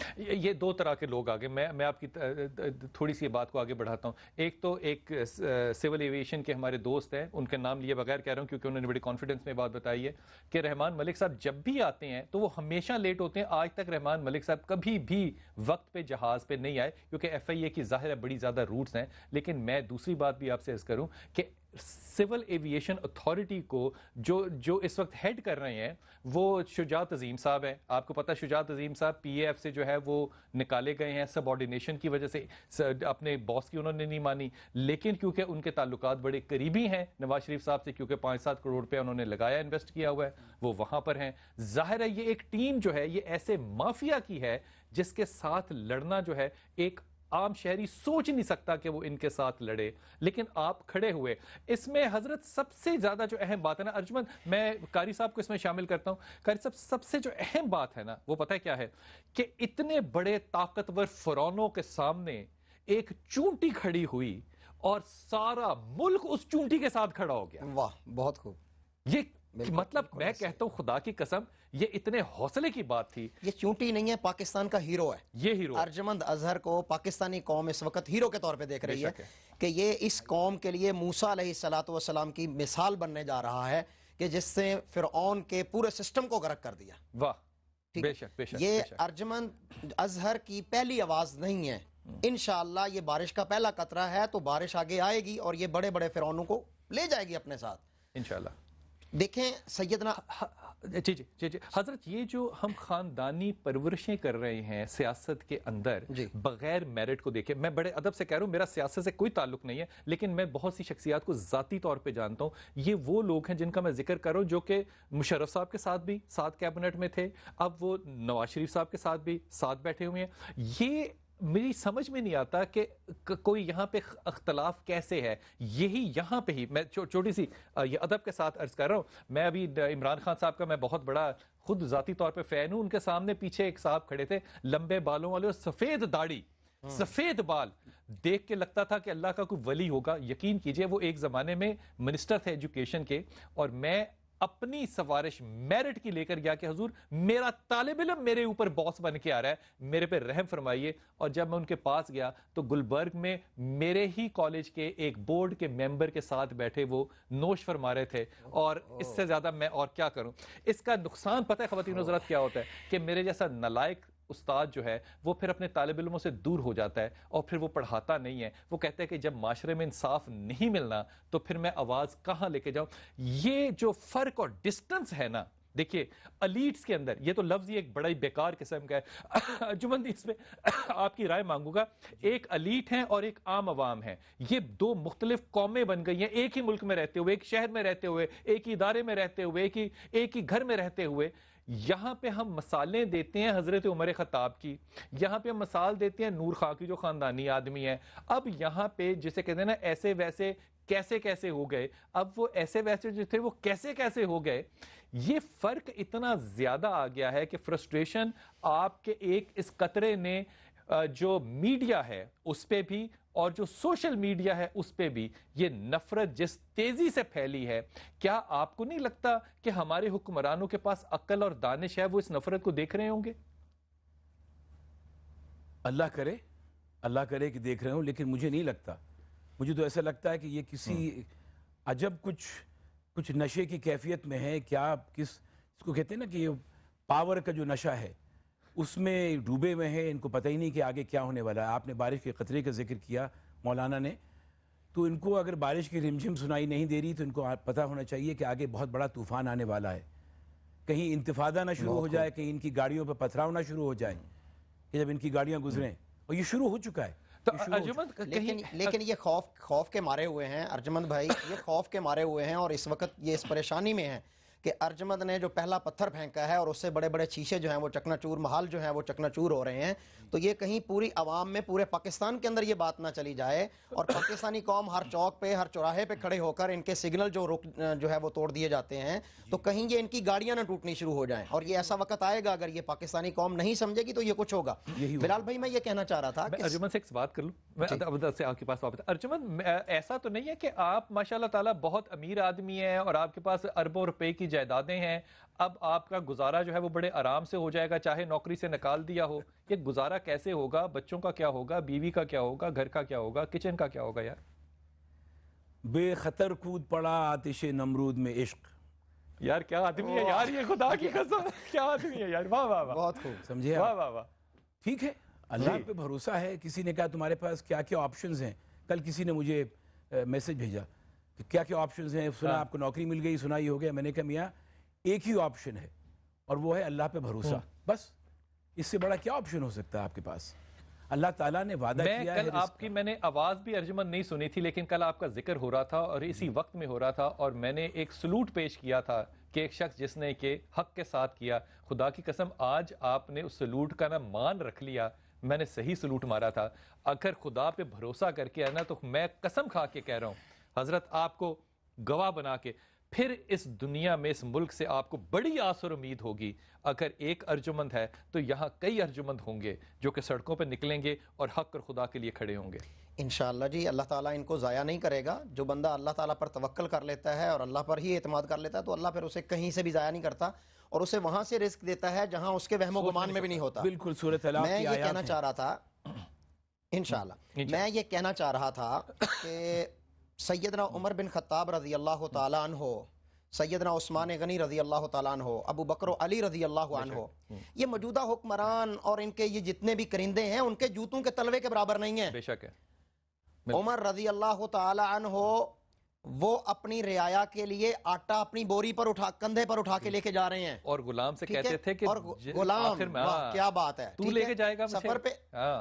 یہ دو طرح کے لوگ آگے, میں میں آپ کی تھوڑی سی بات کو آگے بڑھاتا ہوں. ایک تو ایک سول ایویشن کے ہمارے دوست ہیں, ان کے نام لیے بغیر کہہ رہا ہوں کیونکہ انہوں نے بڑی کانفیڈنس میں بات بتائی ہے کہ رحمان ملک صاحب جب بھی آتے ہیں تو وہ ہمیشہ لیٹ ہوتے ہیں. آج تک رحمان ملک صاحب کبھی بھی وقت پہ جہاز پہ نہیں آئے, کیونکہ ایف آئی اے کی ظاہر ہے بڑی زیادہ روٹس ہیں. لیکن میں دوسری بات بھی آپ سے عرض کروں کہ سول ایویشن اتھارٹی کو جو جو اس وقت ہیڈ کر رہے ہیں وہ شجاعت عظیم صاحب ہیں. آپ کو پتہ شجاعت عظیم صاحب پی اے ایف سے جو ہے وہ نکالے گئے ہیں سب آرڈینیشن کی وجہ سے, اپنے باس کی انہوں نے نہیں مانی. لیکن کیونکہ ان کے تعلقات بڑے قریبی ہیں نواز شریف صاحب سے, کیونکہ پانچ سات کروڑ روپے انہوں نے لگایا, انویسٹ کیا ہوا ہے, وہ وہاں پر ہیں. ظاہر ہے یہ ایک ٹیم جو ہے یہ ایسے مافیا کی ہے جس کے ساتھ لڑنا جو ہے ایک عام شہری سوچ نہیں سکتا کہ وہ ان کے ساتھ لڑے, لیکن آپ کھڑے ہوئے. اس میں حضرت سب سے زیادہ جو اہم بات ہے نا ارجمن, میں قاری صاحب کو اس میں شامل کرتا ہوں. قاری صاحب سب سے جو اہم بات ہے نا وہ پتہ ہے کیا ہے, کہ اتنے بڑے طاقتور فرعونوں کے سامنے ایک چونٹی کھڑی ہوئی اور سارا ملک اس چونٹی کے ساتھ کھڑا ہو گیا. واہ بہت خوب. یہ مطلب میں کہتا ہوں خدا کی قسم یہ اتنے حوصلے کی بات تھی. یہ چونٹی نہیں ہے, پاکستان کا ہیرو ہے. یہ ہیرو ارجمند اظہر کو پاکستانی قوم اس وقت ہیرو کے طور پہ دیکھ رہی ہے کہ یہ اس قوم کے لیے موسیٰ علیہ الصلوۃ والسلام کی مثال بننے جا رہا ہے کہ جس سے فرعون کے پورے سسٹم کو غرق کر دیا. واہ بے شک بے شک. یہ ارجمند اظہر کی پہلی آواز نہیں ہے, انشاءاللہ یہ بارش کا پہلا قطرہ ہے. تو بارش آگے آئے گی اور یہ بڑے بڑے فرعونوں کو لے جائے گی اپنے ساتھ انشاءاللہ. دیکھیں سیدنا جی جی جی جی حضرت, یہ جو ہم خاندانی پرورشیں کر رہے ہیں سیاست کے اندر جی. بغیر میرٹ کو دیکھیں, میں بڑے ادب سے کہہ رہا ہوں, میرا سیاست سے کوئی تعلق نہیں ہے, لیکن میں بہت سی شخصیات کو ذاتی طور پہ جانتا ہوں. یہ وہ لوگ ہیں جن کا میں ذکر کر رہا ہوں جو کہ مشرف صاحب کے ساتھ بھی ساتھ کیبنٹ میں تھے, اب وہ نواز شریف صاحب کے ساتھ بھی ساتھ بیٹھے ہوئے ہیں. یہ میری سمجھ میں نہیں آتا کہ کوئی یہاں پہ اختلاف کیسے ہے. یہی یہاں پہ ہی میں چھوٹی سی یہ ادب کے ساتھ عرض کر رہا ہوں, میں ابھی عمران خان صاحب کا میں بہت بڑا خود ذاتی طور پہ فین ہوں. ان کے سامنے پیچھے ایک صاحب کھڑے تھے لمبے بالوں والے اور سفید داڑھی, سفید بال, دیکھ کے لگتا تھا کہ اللہ کا کوئی ولی ہوگا. یقین کیجئے وہ ایک زمانے میں منسٹر تھے ایجوکیشن کے, اور میں اپنی سفارش میرٹ کی لے کر گیا کہ حضور میرا طالب علم میرے اوپر باس بن کے آ رہا ہے, میرے پہ رحم فرمائیے. اور جب میں ان کے پاس گیا تو گلبرگ میں میرے ہی کالج کے ایک بورڈ کے ممبر کے ساتھ بیٹھے وہ نوش فرما رہے تھے, اور اس سے زیادہ میں اور کیا کروں. اس کا نقصان پتہ ہے خواتین و حضرات کیا ہوتا ہے, کہ میرے جیسا نالائق استاد جو ہے وہ پھر اپنے طالب علموں سے دور ہو جاتا ہے اور پھر وہ پڑھاتا نہیں ہے. وہ کہتا ہے کہ جب معاشرے میں انصاف نہیں ملنا تو پھر میں آواز کہاں لے کے جاؤں. یہ جو فرق اور ڈسٹنس ہے نا, دیکھیے الیٹس کے اندر, یہ تو لفظ ہی ایک بڑا ہی بیکار قسم کا ہے. جمن اس میں آپ کی رائے مانگوں گا. ایک الیٹ ہیں اور ایک عام عوام ہیں, یہ دو مختلف قومیں بن گئی ہیں ایک ہی ملک میں رہتے ہوئے, ایک شہر میں رہتے ہوئے, ایک ہی ادارے میں رہتے ہوئے, ایک ہی ایک ہی گھر میں رہتے ہوئے. یہاں پہ ہم مثالیں دیتے ہیں حضرت عمر خطاب کی, یہاں پہ ہم مثال دیتے ہیں نور خان کی جو خاندانی آدمی ہے. اب یہاں پہ جسے کہتے ہیں نا ایسے ویسے کیسے کیسے ہو گئے, اب وہ ایسے ویسے جو تھے وہ کیسے کیسے ہو گئے. یہ فرق اتنا زیادہ آ گیا ہے کہ فرسٹریشن آپ کے ایک اس قطرے نے جو میڈیا ہے اس پہ بھی اور جو سوشل میڈیا ہے اس پہ بھی یہ نفرت جس تیزی سے پھیلی ہے, کیا آپ کو نہیں لگتا کہ ہمارے حکمرانوں کے پاس عقل اور دانش ہے, وہ اس نفرت کو دیکھ رہے ہوں گے؟ اللہ کرے اللہ کرے کہ دیکھ رہے ہوں, لیکن مجھے نہیں لگتا. مجھے تو ایسا لگتا ہے کہ یہ کسی عجب کچھ کچھ نشے کی کیفیت میں ہے. کیا کس اس کو کہتے ہیں نا کہ یہ پاور کا جو نشہ ہے اس میں ڈوبے ہوئے ہیں, ان کو پتہ ہی نہیں کہ آگے کیا ہونے والا ہے. آپ نے بارش کے قطرے کا ذکر کیا مولانا نے, تو ان کو اگر بارش کی رمجھم سنائی نہیں دے رہی تو ان کو پتہ ہونا چاہیے کہ آگے بہت بڑا طوفان آنے والا ہے. کہیں انتفاضہ نہ شروع ہو جائے, کہیں ان کی گاڑیوں پہ پتھراؤ نہ شروع ہو جائے, کہ جب ان کی گاڑیاں گزریں, اور یہ شروع ہو چکا ہے. لیکن لیکن یہ خوف خوف کے مارے ہوئے ہیں ارجمند بھائی, یہ خوف کے مارے ہوئے ہیں اور اس وقت یہ اس پریشانی میں ہیں کہ ارجمند نے جو پہلا پتھر پھینکا ہے اور اس سے بڑے بڑے شیشے جو ہیں وہ چکنا چور، محل جو ہیں وہ چکنا چور ہو رہے ہیں، تو یہ کہیں پوری عوام میں، پورے پاکستان کے اندر یہ بات نہ چلی جائے اور پاکستانی قوم ہر چوک پہ، ہر چوراہے پہ کھڑے ہو کر ان کے سگنل جو رک جو ہے وہ توڑ دیے جاتے ہیں، تو کہیں یہ ان کی گاڑیاں نہ ٹوٹنی شروع ہو جائیں. اور یہ ایسا وقت آئے گا، اگر یہ پاکستانی قوم نہیں سمجھے گی تو یہ کچھ ہوگا. بلال بھائی میں یہ کہنا چاہ رہا تھا کہ ارجمن سے ایک بات کر لوں، میں ابدا سے آپ کے پاس واپس. ارجمن ایسا تو نہیں ہے کہ آپ ماشاء اللہ تعالیٰ بہت امیر آدمی ہیں اور آپ کے پاس اربوں روپے کی جائیدادیں ہیں، اب آپ کا گزارا جو ہے وہ بڑے آرام سے ہو جائے گا چاہے نوکری سے نکال دیا ہو؟ یہ گزارا کیسے ہوگا؟ بچوں کا کیا ہوگا؟ بیوی کا کیا ہوگا؟ گھر کا کیا ہوگا؟ کچن کا کیا ہوگا؟ یار بے خطر کود پڑا آتش نمرود میں عشق. یار کیا آدمی ہے یار یہ، خدا کی قسم کیا آدمی ہے یار. واہ واہ واہ، بہت خوب. سمجھے؟ واہ واہ واہ. ٹھیک ہے، اللہ پہ بھروسہ ہے. کسی نے کہا تمہارے پاس کیا کیا آپشنز ہیں، کل کسی نے مجھے میسج بھیجا کہ کیا کیا آپشنز ہیں، سنا آپ کو نوکری مل گئی، سنا یہ ہو گیا. میں نے کہا میاں ایک ہی آپشن ہے اور وہ ہے اللہ پہ بھروسہ. بس اس سے بڑا کیا آپشن ہو سکتا ہے آپ کے پاس؟ اللہ تعالیٰ نے وعدہ کیا ہے. کل آپ کی میں نے آواز بھی ارجمن نہیں سنی تھی، لیکن کل آپ کا ذکر ہو رہا تھا اور اسی وقت میں ہو رہا تھا، اور میں نے ایک سلوٹ پیش کیا تھا کہ ایک شخص جس نے کہ حق کے ساتھ کیا. خدا کی قسم آج آپ نے اس سلوٹ کا نا مان رکھ لیا. میں نے صحیح سلوٹ مارا تھا. اگر خدا پہ بھروسہ کر کے ہے نا تو میں قسم کھا کے کہہ رہا ہوں حضرت آپ کو گواہ بنا کے، پھر اس دنیا میں اس ملک سے آپ کو بڑی آس اور امید ہوگی. اگر ایک ارجمند ہے تو یہاں کئی ارجمند ہوں گے جو کہ سڑکوں پہ نکلیں گے اور حق اور خدا کے لیے کھڑے ہوں گے. انشاءاللہ جی اللہ تعالیٰ ان کو ضائع نہیں کرے گا. جو بندہ اللہ تعالیٰ پر توکل کر لیتا ہے اور اللہ پر ہی اعتماد کر لیتا ہے تو اللہ پھر اسے کہیں سے بھی ضائع نہیں کرتا اور اسے وہاں سے رزق دیتا ہے جہاں اس کے وہم و گمان میں بھی نہیں ہوتا. بالکل سورۃ طلاق میں کی یہ آیات کہنا ہیں. چاہ رہا تھا انشاءاللہ میں یہ کہنا چاہ رہا تھا کہ سیدنا عمر بن خطاب رضی اللہ تعالیٰ عنہ، سیدنا عثمان غنی رضی اللہ تعالیٰ عنہ، ابو بکر و علی رضی اللہ عنہ، یہ موجودہ حکمران اور ان کے یہ جتنے بھی کرندے ہیں ان کے جوتوں کے تلوے کے برابر نہیں ہیں. بے شک ہے. عمر رضی اللہ تعالیٰ عنہ وہ اپنی رعایا کے لیے آٹا اپنی بوری پر اٹھا، کندھے پر اٹھا کے لے کے جا رہے ہیں. اور غلام سے کہتے تھے کہ اور غلام کیا بات ہے، تو لے کے جائے گا سفر پہ.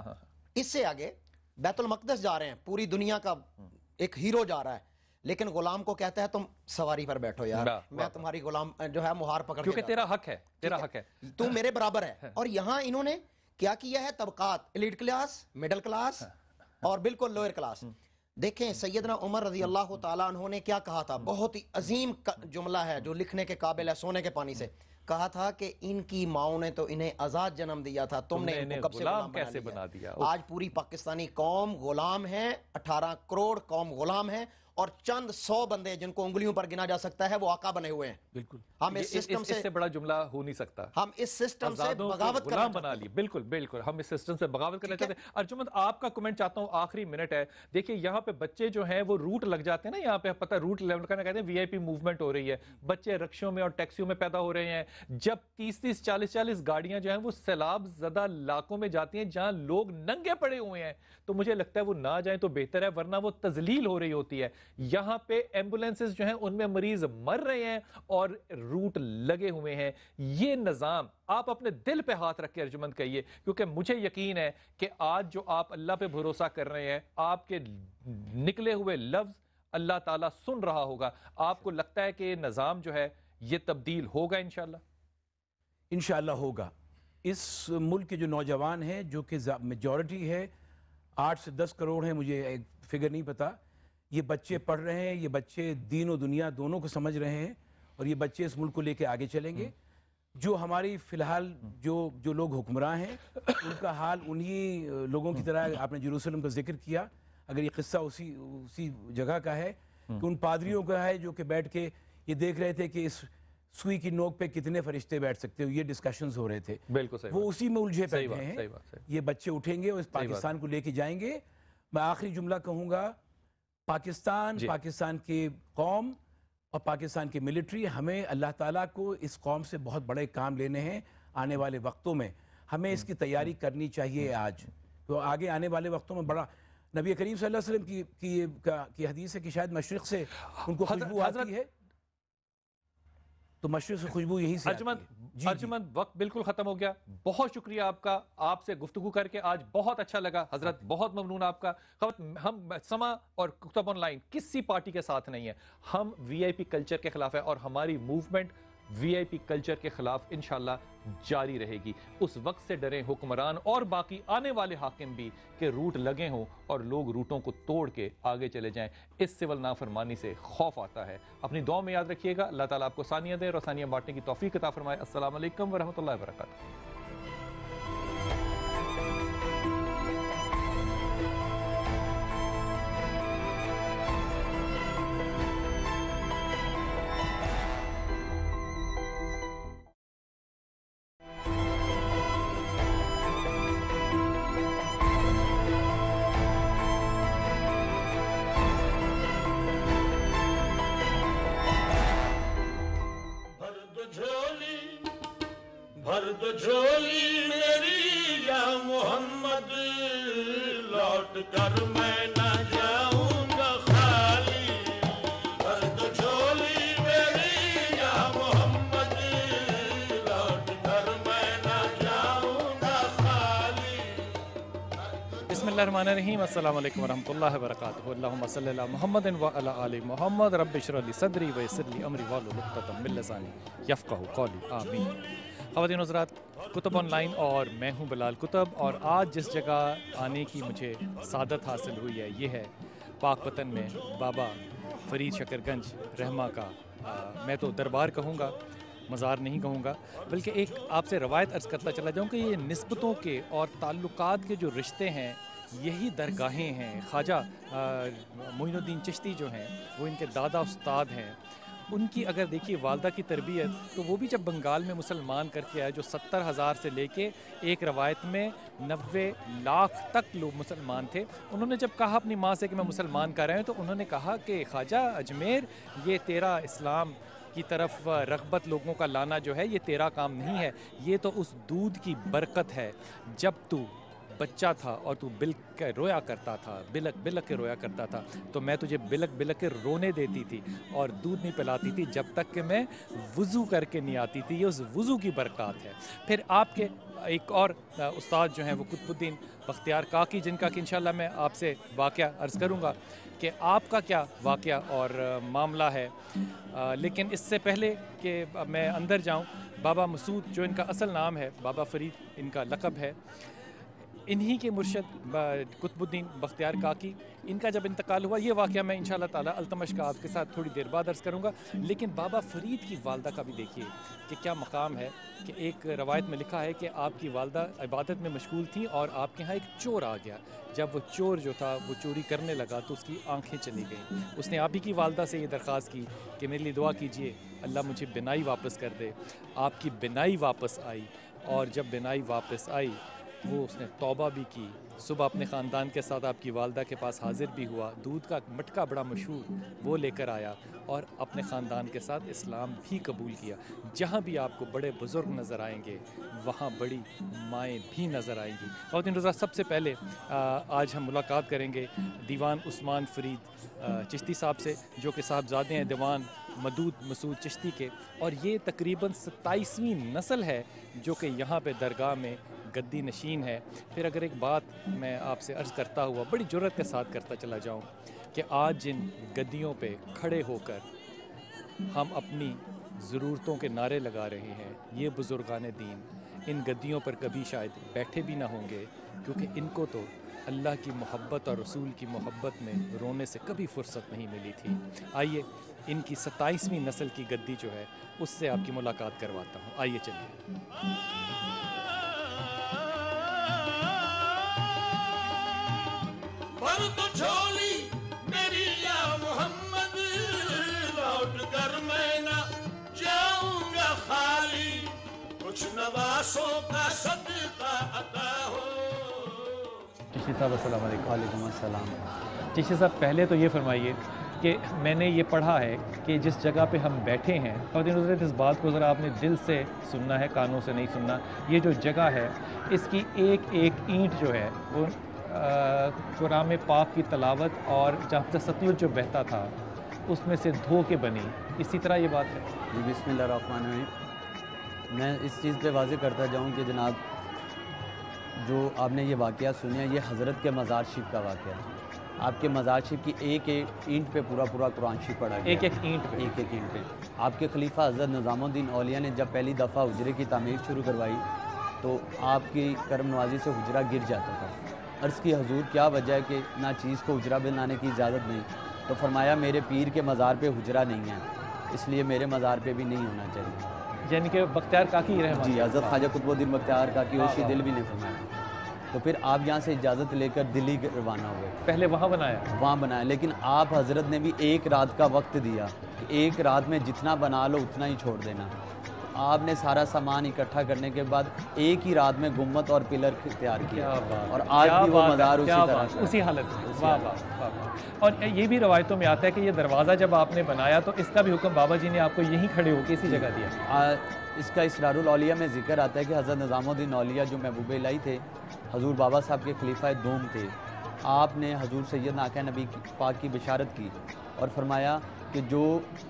اس سے آگے بیت المقدس جا رہے ہیں، پوری دنیا کا ایک ہیرو جا رہا ہے، لیکن غلام کو کہتا ہے تم سواری پر بیٹھو یار، میں تمہاری غلام جو ہے مہار پکڑ کے، کیونکہ تیرا حق ہے، تیرا حق ہے، تو میرے برابر ہے. اور یہاں انہوں نے کیا کیا ہے؟ طبقات، ایلیٹ کلاس، مڈل کلاس اور بالکل لوئر کلاس. دیکھیں سیدنا عمر رضی اللہ تعالیٰ عنہ نے کیا کہا تھا، بہت ہی عظیم جملہ ہے جو لکھنے کے قابل ہے سونے کے پانی سے. کہا تھا کہ ان کی ماؤں نے تو انہیں آزاد جنم دیا تھا، تم نے ان کو کب سے غلام کیسے بنا دیا. آج پوری پاکستانی قوم غلام ہے، اٹھارہ کروڑ قوم غلام ہے اور چند سو بندے جن کو انگلیوں پر گنا جا سکتا ہے وہ آقا بنے ہوئے ہیں. بالکل ہم اس سسٹم سے، اس سے بڑا جملہ ہو نہیں سکتا. ہم اس سسٹم سے بغاوت کرنا بنا لی. بالکل بالکل ہم اس سسٹم سے بغاوت کرنا چاہتے ہیں. ارجمند آپ کا کمنٹ چاہتا ہوں، آخری منٹ ہے. دیکھیں یہاں پہ بچے جو ہیں وہ روٹ لگ جاتے ہیں نا، یہاں پہ پتہ روٹ لیول کا کہتے ہیں وی آئی پی موومنٹ ہو رہی ہے. بچے رکشوں میں اور ٹیکسیوں میں پیدا ہو رہے ہیں. جب تیس تیس چالیس چالیس گاڑیاں جو ہیں وہ سیلاب زدہ علاقوں میں جاتی ہیں جہاں لوگ ننگے پڑے ہوئے ہیں، تو مجھے لگتا ہے وہ نہ جائیں تو بہتر ہے، ورنہ وہ تذلیل ہو رہی ہوتی ہے. یہاں پہ ایمبولینسز جو ہیں ان میں مریض مر رہے ہیں اور روٹ لگے ہوئے ہیں. یہ نظام آپ اپنے دل پہ ہاتھ رکھ کے ارجمند کہیے، کیونکہ مجھے یقین ہے کہ آج جو آپ اللہ پہ بھروسہ کر رہے ہیں، آپ کے نکلے ہوئے لفظ اللہ تعالیٰ سن رہا ہوگا. آپ کو لگتا ہے کہ یہ نظام جو ہے یہ تبدیل ہوگا انشاءاللہ؟ انشاءاللہ ہوگا. اس ملک کے جو نوجوان ہیں جو کہ میجورٹی ہے، آٹھ سے دس کروڑ ہیں، مجھے ایک فگر نہیں پتا، یہ بچے پڑھ رہے ہیں، یہ بچے دین و دنیا دونوں کو سمجھ رہے ہیں اور یہ بچے اس ملک کو لے کے آگے چلیں گے. جو ہماری فی الحال جو جو لوگ حکمراں ہیں ان کا حال انہی لوگوں کی طرح، آپ نے جیروسلم کا ذکر کیا، اگر یہ قصہ اسی اسی جگہ کا ہے کہ ان پادریوں کا ہے جو کہ بیٹھ کے یہ دیکھ رہے تھے کہ اس سوئی کی نوک پہ کتنے فرشتے بیٹھ سکتے ہو، یہ ڈسکشنز ہو رہے تھے. بالکل صحیح، وہ اسی میں الجھے بیٹھے ہیں. یہ بچے اٹھیں گے اور اس پاکستان کو لے کے جائیں گے. میں آخری جملہ کہوں گا، پاکستان، پاکستان کی قوم اور پاکستان کی ملٹری، ہمیں اللہ تعالیٰ کو اس قوم سے بہت بڑے کام لینے ہیں آنے والے وقتوں میں. ہمیں اس کی تیاری کرنی چاہیے آج، تو آگے آنے والے وقتوں میں بڑا. نبی کریم صلی اللہ علیہ وسلم کی کی, کی حدیث ہے کہ شاید مشرق سے ان کو خوشبو آتی ہے، تو مشرق سے خوشبو یہی سے آتی ہے. ارجمند وقت بالکل ختم ہو گیا. بہت شکریہ آپ کا، آپ سے گفتگو کر کے آج بہت اچھا لگا. حضرت بہت ممنون آپ کا. ہم سما اور کتب آن لائن کسی پارٹی کے ساتھ نہیں ہیں، ہم وی آئی پی کلچر کے خلاف ہیں اور ہماری movement we I P culture کے خلاف انشاءاللہ جاری رہے گی۔ اس وقت سے ڈریں حکمران اور باقی آنے والے حاکم بھی کہ روٹ لگے ہوں اور لوگ روٹوں کو توڑ کے آگے چلے جائیں۔ اس سول نافرمانی سے خوف آتا ہے۔ اپنی دعا میں یاد رکھیے گا۔ اللہ تعالیٰ آپ کو ثانیہ دے اور ثانیہ بانٹنے کی توفیق عطا فرمائے۔ السلام علیکم ورحمۃ اللہ وبرکاتہ۔ भर दो झोली मेरी या मोहम्मद, लौट कर मैं न जाऊंगा खाली। भर दो झोली मेरी या मोहम्मद, लौट कर मैं न जाऊंगा खाली। बिस्मिल्लाहिर्रहमानिर्रहीम। अस्सलाम वालेकुम वरहमतुल्लाहि वबरकातुहू। अल्लाहुम्मा सल्ली अला मुहम्मदिन व अला आलि मुहम्मद। रब्बि इश्रह ली सदरी व यस्सिर ली अमरी वाहलुल उक़दतम मिन लिसानी यफ़क़हू क़ौली। आमीन। ख़वातीन हज़रात, कुतुब ऑनलाइन और मैं हूँ बिलाल कुतुब, और आज जिस जगह आने की मुझे सादत हासिल हुई है ये है पाकपतन में बाबा फ़रीद शकरगंज रहमा का आ, मैं तो दरबार कहूँगा, मज़ार नहीं कहूँगा, बल्कि एक आपसे रवायत अर्ज़ करता चला जाऊँ कि ये निस्बतों के और ताल्लुकात के जो रिश्ते हैं यही दरगाहें हैं। ख्वाजा मोइनुद्दीन चिश्ती जो हैं वो इनके दादा उस्ताद हैं। उनकी अगर देखिए वालदा की तरबियत, तो वो भी जब बंगाल में मुसलमान करके आए, जो सत्तर हज़ार से लेके एक रवायत में नब्बे लाख तक लोग मुसलमान थे, उन्होंने जब कहा अपनी माँ से कि मैं मुसलमान कर रहे हैं, तो उन्होंने कहा कि ख्वाजा अजमेर, ये तेरा इस्लाम की तरफ रग़बत लोगों का लाना जो है ये तेरा काम नहीं है, ये तो उस दूध की बरकत है। जब तू बच्चा था और तू बिलक के रोया करता था, बिलक बिलक के रोया करता था, तो मैं तुझे बिलक बिलक के रोने देती थी और दूध नहीं पिलाती थी जब तक कि मैं वज़ू करके नहीं आती थी। ये उस वज़ू की बरकत है। फिर आपके एक और उस्ताद जो हैं वो कुतुबुद्दीन बख्तियार काकी, जिनका कि इंशाल्लाह मैं आपसे वाक़या अर्ज़ करूँगा कि आपका क्या वाक़या और मामला है। आ, लेकिन इससे पहले कि मैं अंदर जाऊँ, बाबा मसूद जो इनका असल नाम है, बाबा फ़रीद इनका लक़ब है, इन्हीं के मुर्शद कुतुबुद्दीन बख्तियार काकी, इनका जब इंतकाल हुआ, ये वाक़या मैं इंशाअल्लाह ताला अल्तमश का आपके साथ थोड़ी देर बाद अर्ज़ करूँगा। लेकिन बाबा फ़रीद की वालदा का भी देखिए कि क्या मकाम है कि एक रवायत में लिखा है कि आपकी वालदा इबादत में मशगूल थी और आपके यहाँ एक चोर आ गया। जब वो चोर जो था वो चोरी करने लगा तो उसकी आंखें चली गईं। उसने आप ही की वालदा से ये दरख्वास्त की कि मेरे लिए दुआ कीजिए, अल्लाह मुझे बिनाई वापस कर दे। आपकी बिनाई वापस आई, और जब बिनाई वापस आई वो उसने तौबा भी की। सुबह अपने ख़ानदान के साथ आपकी वालदा के पास हाजिर भी हुआ, दूध का मटका बड़ा मशहूर वो लेकर आया और अपने ख़ानदान के साथ इस्लाम भी कबूल किया। जहाँ भी आपको बड़े बुज़ुर्ग नज़र आएंगे वहाँ बड़ी माएँ भी नज़र आएंगी। और इन रोज़ा सबसे पहले आ, आज हम मुलाकात करेंगे दीवान उस्मान फ़रीद चिश्ती साहब से, जो कि साहबजादे हैं दीवान मदूद मसूद चिश्ती के, और ये तकरीबन सत्ताईसवीं नस्ल है जो कि यहाँ पे दरगाह में गद्दी नशीन है। फिर अगर एक बात मैं आपसे अर्ज़ करता हुआ बड़ी जुर्रत के साथ करता चला जाऊँ कि आज जिन गद्दियों पे खड़े होकर हम अपनी ज़रूरतों के नारे लगा रहे हैं, ये बुज़ुर्गान दीन इन गद्दियों पर कभी शायद बैठे भी ना होंगे, क्योंकि इनको तो अल्लाह की मोहब्बत और रसूल की मोहब्बत में रोने से कभी फ़ुर्सत नहीं मिली थी। आइए इनकी सत्ताईसवीं नस्ल की गद्दी जो है उससे आपकी मुलाकात करवाता हूँ। आइए चलिए। भर दो झोली मेरी या मोहम्मद, लौट कर मैं न जाऊंगा खाली। कुछ नवासों का सदका अता हो। चिश्ती साहब अस्सलाम वालेकुम। वालेकुम अस्सलाम। चिश्ती साहब, पहले तो ये फरमाइए कि मैंने ये पढ़ा है कि जिस जगह पे हम बैठे हैं, और इस बात को ज़रा आपने दिल से सुनना है, कानों से नहीं सुनना। ये जो जगह है इसकी एक एक ईंट जो है वो कुरान पाक की तलावत और जहाँ से सतलुज जो बहता था उसमें से धो के बनी, इसी तरह ये बात है। जी बिस्मिल्लाहिर्रहमानिर्रहीम। मैं इस चीज़ पे वाज़ेह करता जाऊँ कि जनाब जो आपने ये वाक़या सुना, ये हज़रत के मज़ार शरीफ का वाक़या है। آپ کے مزار شریف کی ایک ایک اینٹ پہ پورا پورا قرآن شریف پڑھا گیا، ایک ایک اینٹ پہ ایک ایک اینٹ پہ۔ آپ کے خلیفہ حضرت نظام الدین اولیاء نے جب پہلی دفعہ حجرے کی تعمیر شروع کروائی تو آپ کی کرم نوازی سے حجرہ گر جاتا تھا۔ عرض کی حضور کیا وجہ ہے کہ نہ چیز کو حجرہ بنانے کی اجازت نہیں؟ تو فرمایا میرے پیر کے مزار پہ حجرہ نہیں ہے، اس لیے میرے مزار پہ بھی نہیں ہونا چاہیے۔ یعنی کہ بختیار کاکی رحمۃ جی، حضرت خواجہ قطب الدین بختیار کاکی وشی دل بھی نے فرمایا۔ تو پھر آپ یہاں سے اجازت لے کر دلی روانہ ہوئے، پہلے وہاں بنایا وہاں بنایا، لیکن آپ حضرت نے بھی ایک رات کا وقت دیا کہ ایک رات میں جتنا بنا لو اتنا ہی چھوڑ دینا۔ آپ نے سارا سامان اکٹھا کرنے کے بعد ایک ہی رات میں گنبد اور پلر تیار کیا، اور آج بھی وہ مزار اسی طرح اسی حالت میں۔ واہ واہ واہ۔ اور یہ بھی روایتوں میں آتا ہے کہ یہ دروازہ جب آپ نے بنایا تو اس کا بھی حکم بابا جی نے آپ کو یہیں کھڑے ہو کے اسی جگہ دیا۔ اس کا اسرار الاولیاء میں ذکر آتا ہے کہ حضرت نظام الدین اولیاء جو محبوب الہی تھے، حضور بابا صاحب کے خلیفہ دوم تھے، آپ نے حضور سیدنا آقا نبی پاک کی بشارت کی اور فرمایا کہ جو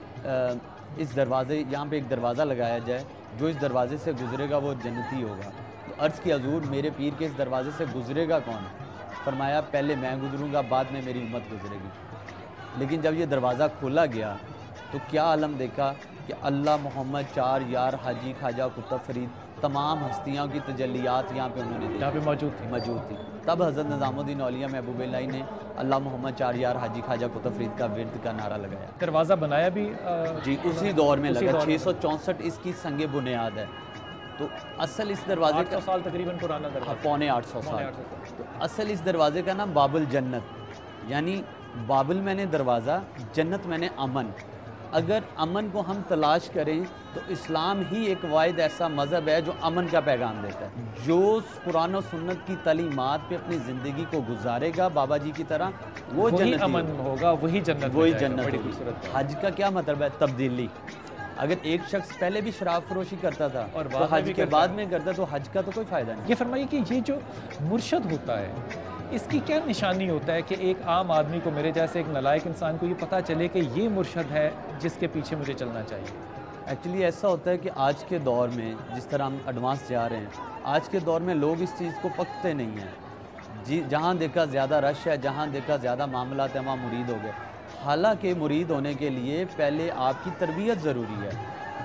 اس دروازے یہاں پہ ایک دروازہ لگایا جائے، جو اس دروازے سے گزرے گا وہ جنتی ہوگا۔ تو عرض کی حضور میرے پیر کے اس دروازے سے گزرے گا کون؟ فرمایا پہلے میں گزروں گا، بعد میں میری امت گزرے گی۔ لیکن جب یہ دروازہ کھولا گیا تو کیا عالم دیکھا کہ اللہ محمد چار یار حاجی خواجہ قطب فرید تمام ہستیاں کی تجلیات یہاں پہ انہوں نے یہاں پہ موجود تھی موجود تھی تب حضرت نظام الدین اولیاء محبوب الہی نے اللہ محمد چار یار حاجی خواجہ قطب فرید کا ورد کا نعرہ لگایا۔ دروازہ بنایا بھی جی اسی دور میں لگا، چھ سو چونسٹھ اس کی سنگ بنیاد ہے۔ تو اصل اس دروازے کا سال تقریباً پرانا دروازہ، پونے آٹھ سو سال۔ تو اصل اس دروازے کا نام باب الجنت، یعنی بابل میں نے دروازہ، جنت میں نے امن۔ اگر امن کو ہم تلاش کریں تو اسلام ہی ایک واحد ایسا مذہب ہے جو امن کا پیغام دیتا ہے۔ جو قرآن و سنت کی تعلیمات پہ اپنی زندگی کو گزارے گا بابا جی کی طرح، وہ جنت امن ہوگا، وہی جنت وہی جنت ہوگی۔ حج کا کیا مطلب ہے؟ تبدیلی۔ اگر ایک شخص پہلے بھی شراب فروشی کرتا تھا اور حج کے بعد میں کرتا تو حج کا تو کوئی فائدہ نہیں۔ یہ فرمائیے کہ یہ جو مرشد ہوتا ہے اس کی کیا نشانی ہوتا ہے کہ ایک عام آدمی کو، میرے جیسے ایک نالائق انسان کو یہ پتہ چلے کہ یہ مرشد ہے جس کے پیچھے مجھے چلنا چاہیے؟ ایکچولی ایسا ہوتا ہے کہ آج کے دور میں جس طرح ہم ایڈوانس جا رہے ہیں، آج کے دور میں لوگ اس چیز کو پکتے نہیں ہیں۔ جی جہاں دیکھا زیادہ رش ہے، جہاں دیکھا زیادہ معاملات ہیں، وہاں مرید ہو گئے۔ حالانکہ مرید ہونے کے لیے پہلے آپ کی تربیت ضروری ہے۔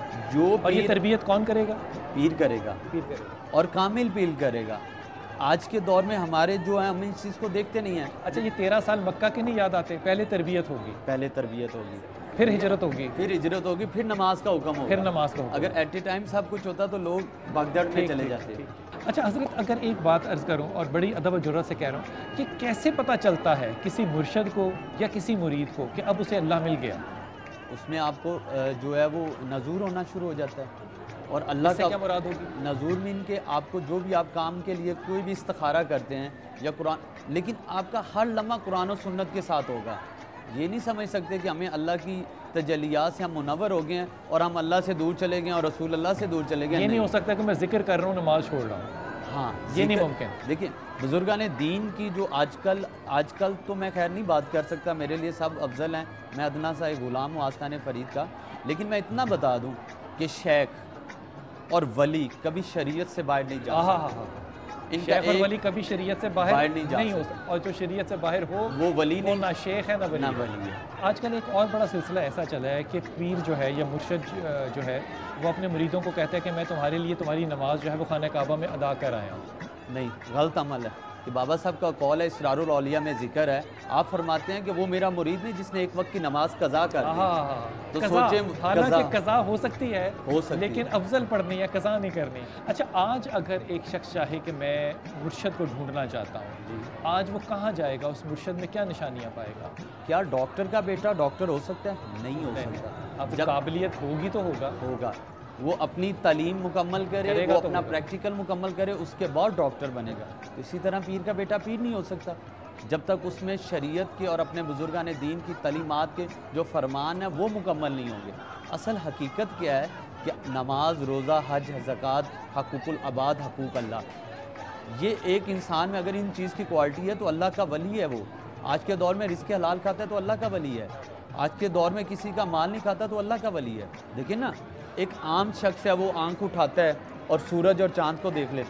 جو اور یہ تربیت کون کرے گا؟ پیر کرے گا، پیر کرے گا اور کامل پیر کرے گا۔ آج کے دور میں ہمارے جو ہیں ہم اس چیز کو دیکھتے نہیں ہیں۔ اچھا یہ تیرہ سال مکہ کے نہیں یاد آتے؟ پہلے تربیت ہوگی، پہلے تربیت ہوگی، پھر ہجرت ہوگی، پھر ہجرت ہوگی، پھر نماز کا حکم ہوگا، پھر نماز کا حکم۔ اگر ایٹ اے ٹائم سب کچھ ہوتا تو لوگ بھگدڑ میں چلے جاتے۔ اچھا حضرت، اگر ایک بات عرض کروں اور بڑی ادب و جرأت سے کہہ رہا ہوں کہ کیسے پتہ چلتا ہے کسی مرشد کو یا کسی مرید کو کہ اب اسے اللہ مل گیا؟ اس میں آپ کو جو ہے وہ نظور ہونا شروع ہو جاتا ہے، اور اللہ سے کیا مراد ہوگی؟ نظور میں ان کے آپ کو جو بھی آپ کام کے لیے کوئی بھی استخارہ کرتے ہیں یا قرآن، لیکن آپ کا ہر لمحہ قرآن و سنت کے ساتھ ہوگا۔ یہ نہیں سمجھ سکتے کہ ہمیں اللہ کی تجلیات سے ہم منور ہو گئے ہیں اور ہم اللہ سے دور چلے گئے اور رسول اللہ سے دور چلے گئے۔ یہ نہیں ہو سکتا کہ میں ذکر کر رہا ہوں نماز چھوڑ رہا ہوں، ہاں یہ نہیں ممکن۔ دیکھیں بزرگان دین کی جو آج کل آج کل تو میں خیر نہیں بات کر سکتا، میرے لیے سب افضل ہیں، میں ادنا سا ایک غلام ہوں آستان فرید کا، لیکن میں اتنا بتا دوں کہ شیخ اور ولی کبھی شریعت سے باہر نہیں جا سکتے۔ شیخ اور ولی کبھی شریعت سے باہر نہیں ہو سکتا، اور جو شریعت سے باہر ہو وہ ولی نہیں، نہ شیخ ہے نہ ولی ہے۔ آج کل ایک اور بڑا سلسلہ ایسا چلا ہے کہ پیر جو ہے یا مرشد جو ہے وہ اپنے مریدوں کو کہتا ہے کہ میں تمہارے لیے تمہاری نماز جو ہے وہ خانہ کعبہ میں ادا کر آیا ہوں۔ نہیں، غلط عمل ہے۔ کہ بابا صاحب کا قول ہے، اسرار الاولیاء میں ذکر ہے، آپ فرماتے ہیں کہ وہ میرا مرید نہیں جس نے ایک وقت کی نماز قضا کر دی۔ تو سوچیں حالانکہ قضا ہو سکتی ہے ہو سکتی لیکن افضل پڑھنی ہے، قضا نہیں کرنی۔ اچھا آج اگر ایک شخص چاہے کہ میں مرشد کو ڈھونڈنا چاہتا ہوں، آج وہ کہاں جائے گا؟ اس مرشد میں کیا نشانیاں پائے گا؟ کیا ڈاکٹر کا بیٹا ڈاکٹر ہو سکتا ہے؟ نہیں ہو سکتا۔ اب قابلیت ہوگی تو ہوگا ہوگا وہ اپنی تعلیم مکمل کرے، وہ اپنا پریکٹیکل مکمل کرے، اس کے بعد ڈاکٹر بنے گا۔ اسی طرح پیر کا بیٹا پیر نہیں ہو سکتا جب تک اس میں شریعت کے اور اپنے بزرگان دین کی تعلیمات کے جو فرمان ہیں وہ مکمل نہیں ہوں گے۔ اصل حقیقت کیا ہے کہ نماز، روزہ، حج، زکوٰۃ، حقوق العباد، حقوق اللہ، یہ ایک انسان میں اگر ان چیز کی کوالٹی ہے تو اللہ کا ولی ہے۔ وہ آج کے دور میں رزق حلال کھاتا ہے تو اللہ کا ولی ہے، آج کے دور میں کسی کا مال نہیں کھاتا تو اللہ کا ولی ہے۔ دیکھیں نا، ایک عام شخص ہے وہ آنکھ اٹھاتا ہے اور سورج اور چاند کو دیکھ لیتا ہے،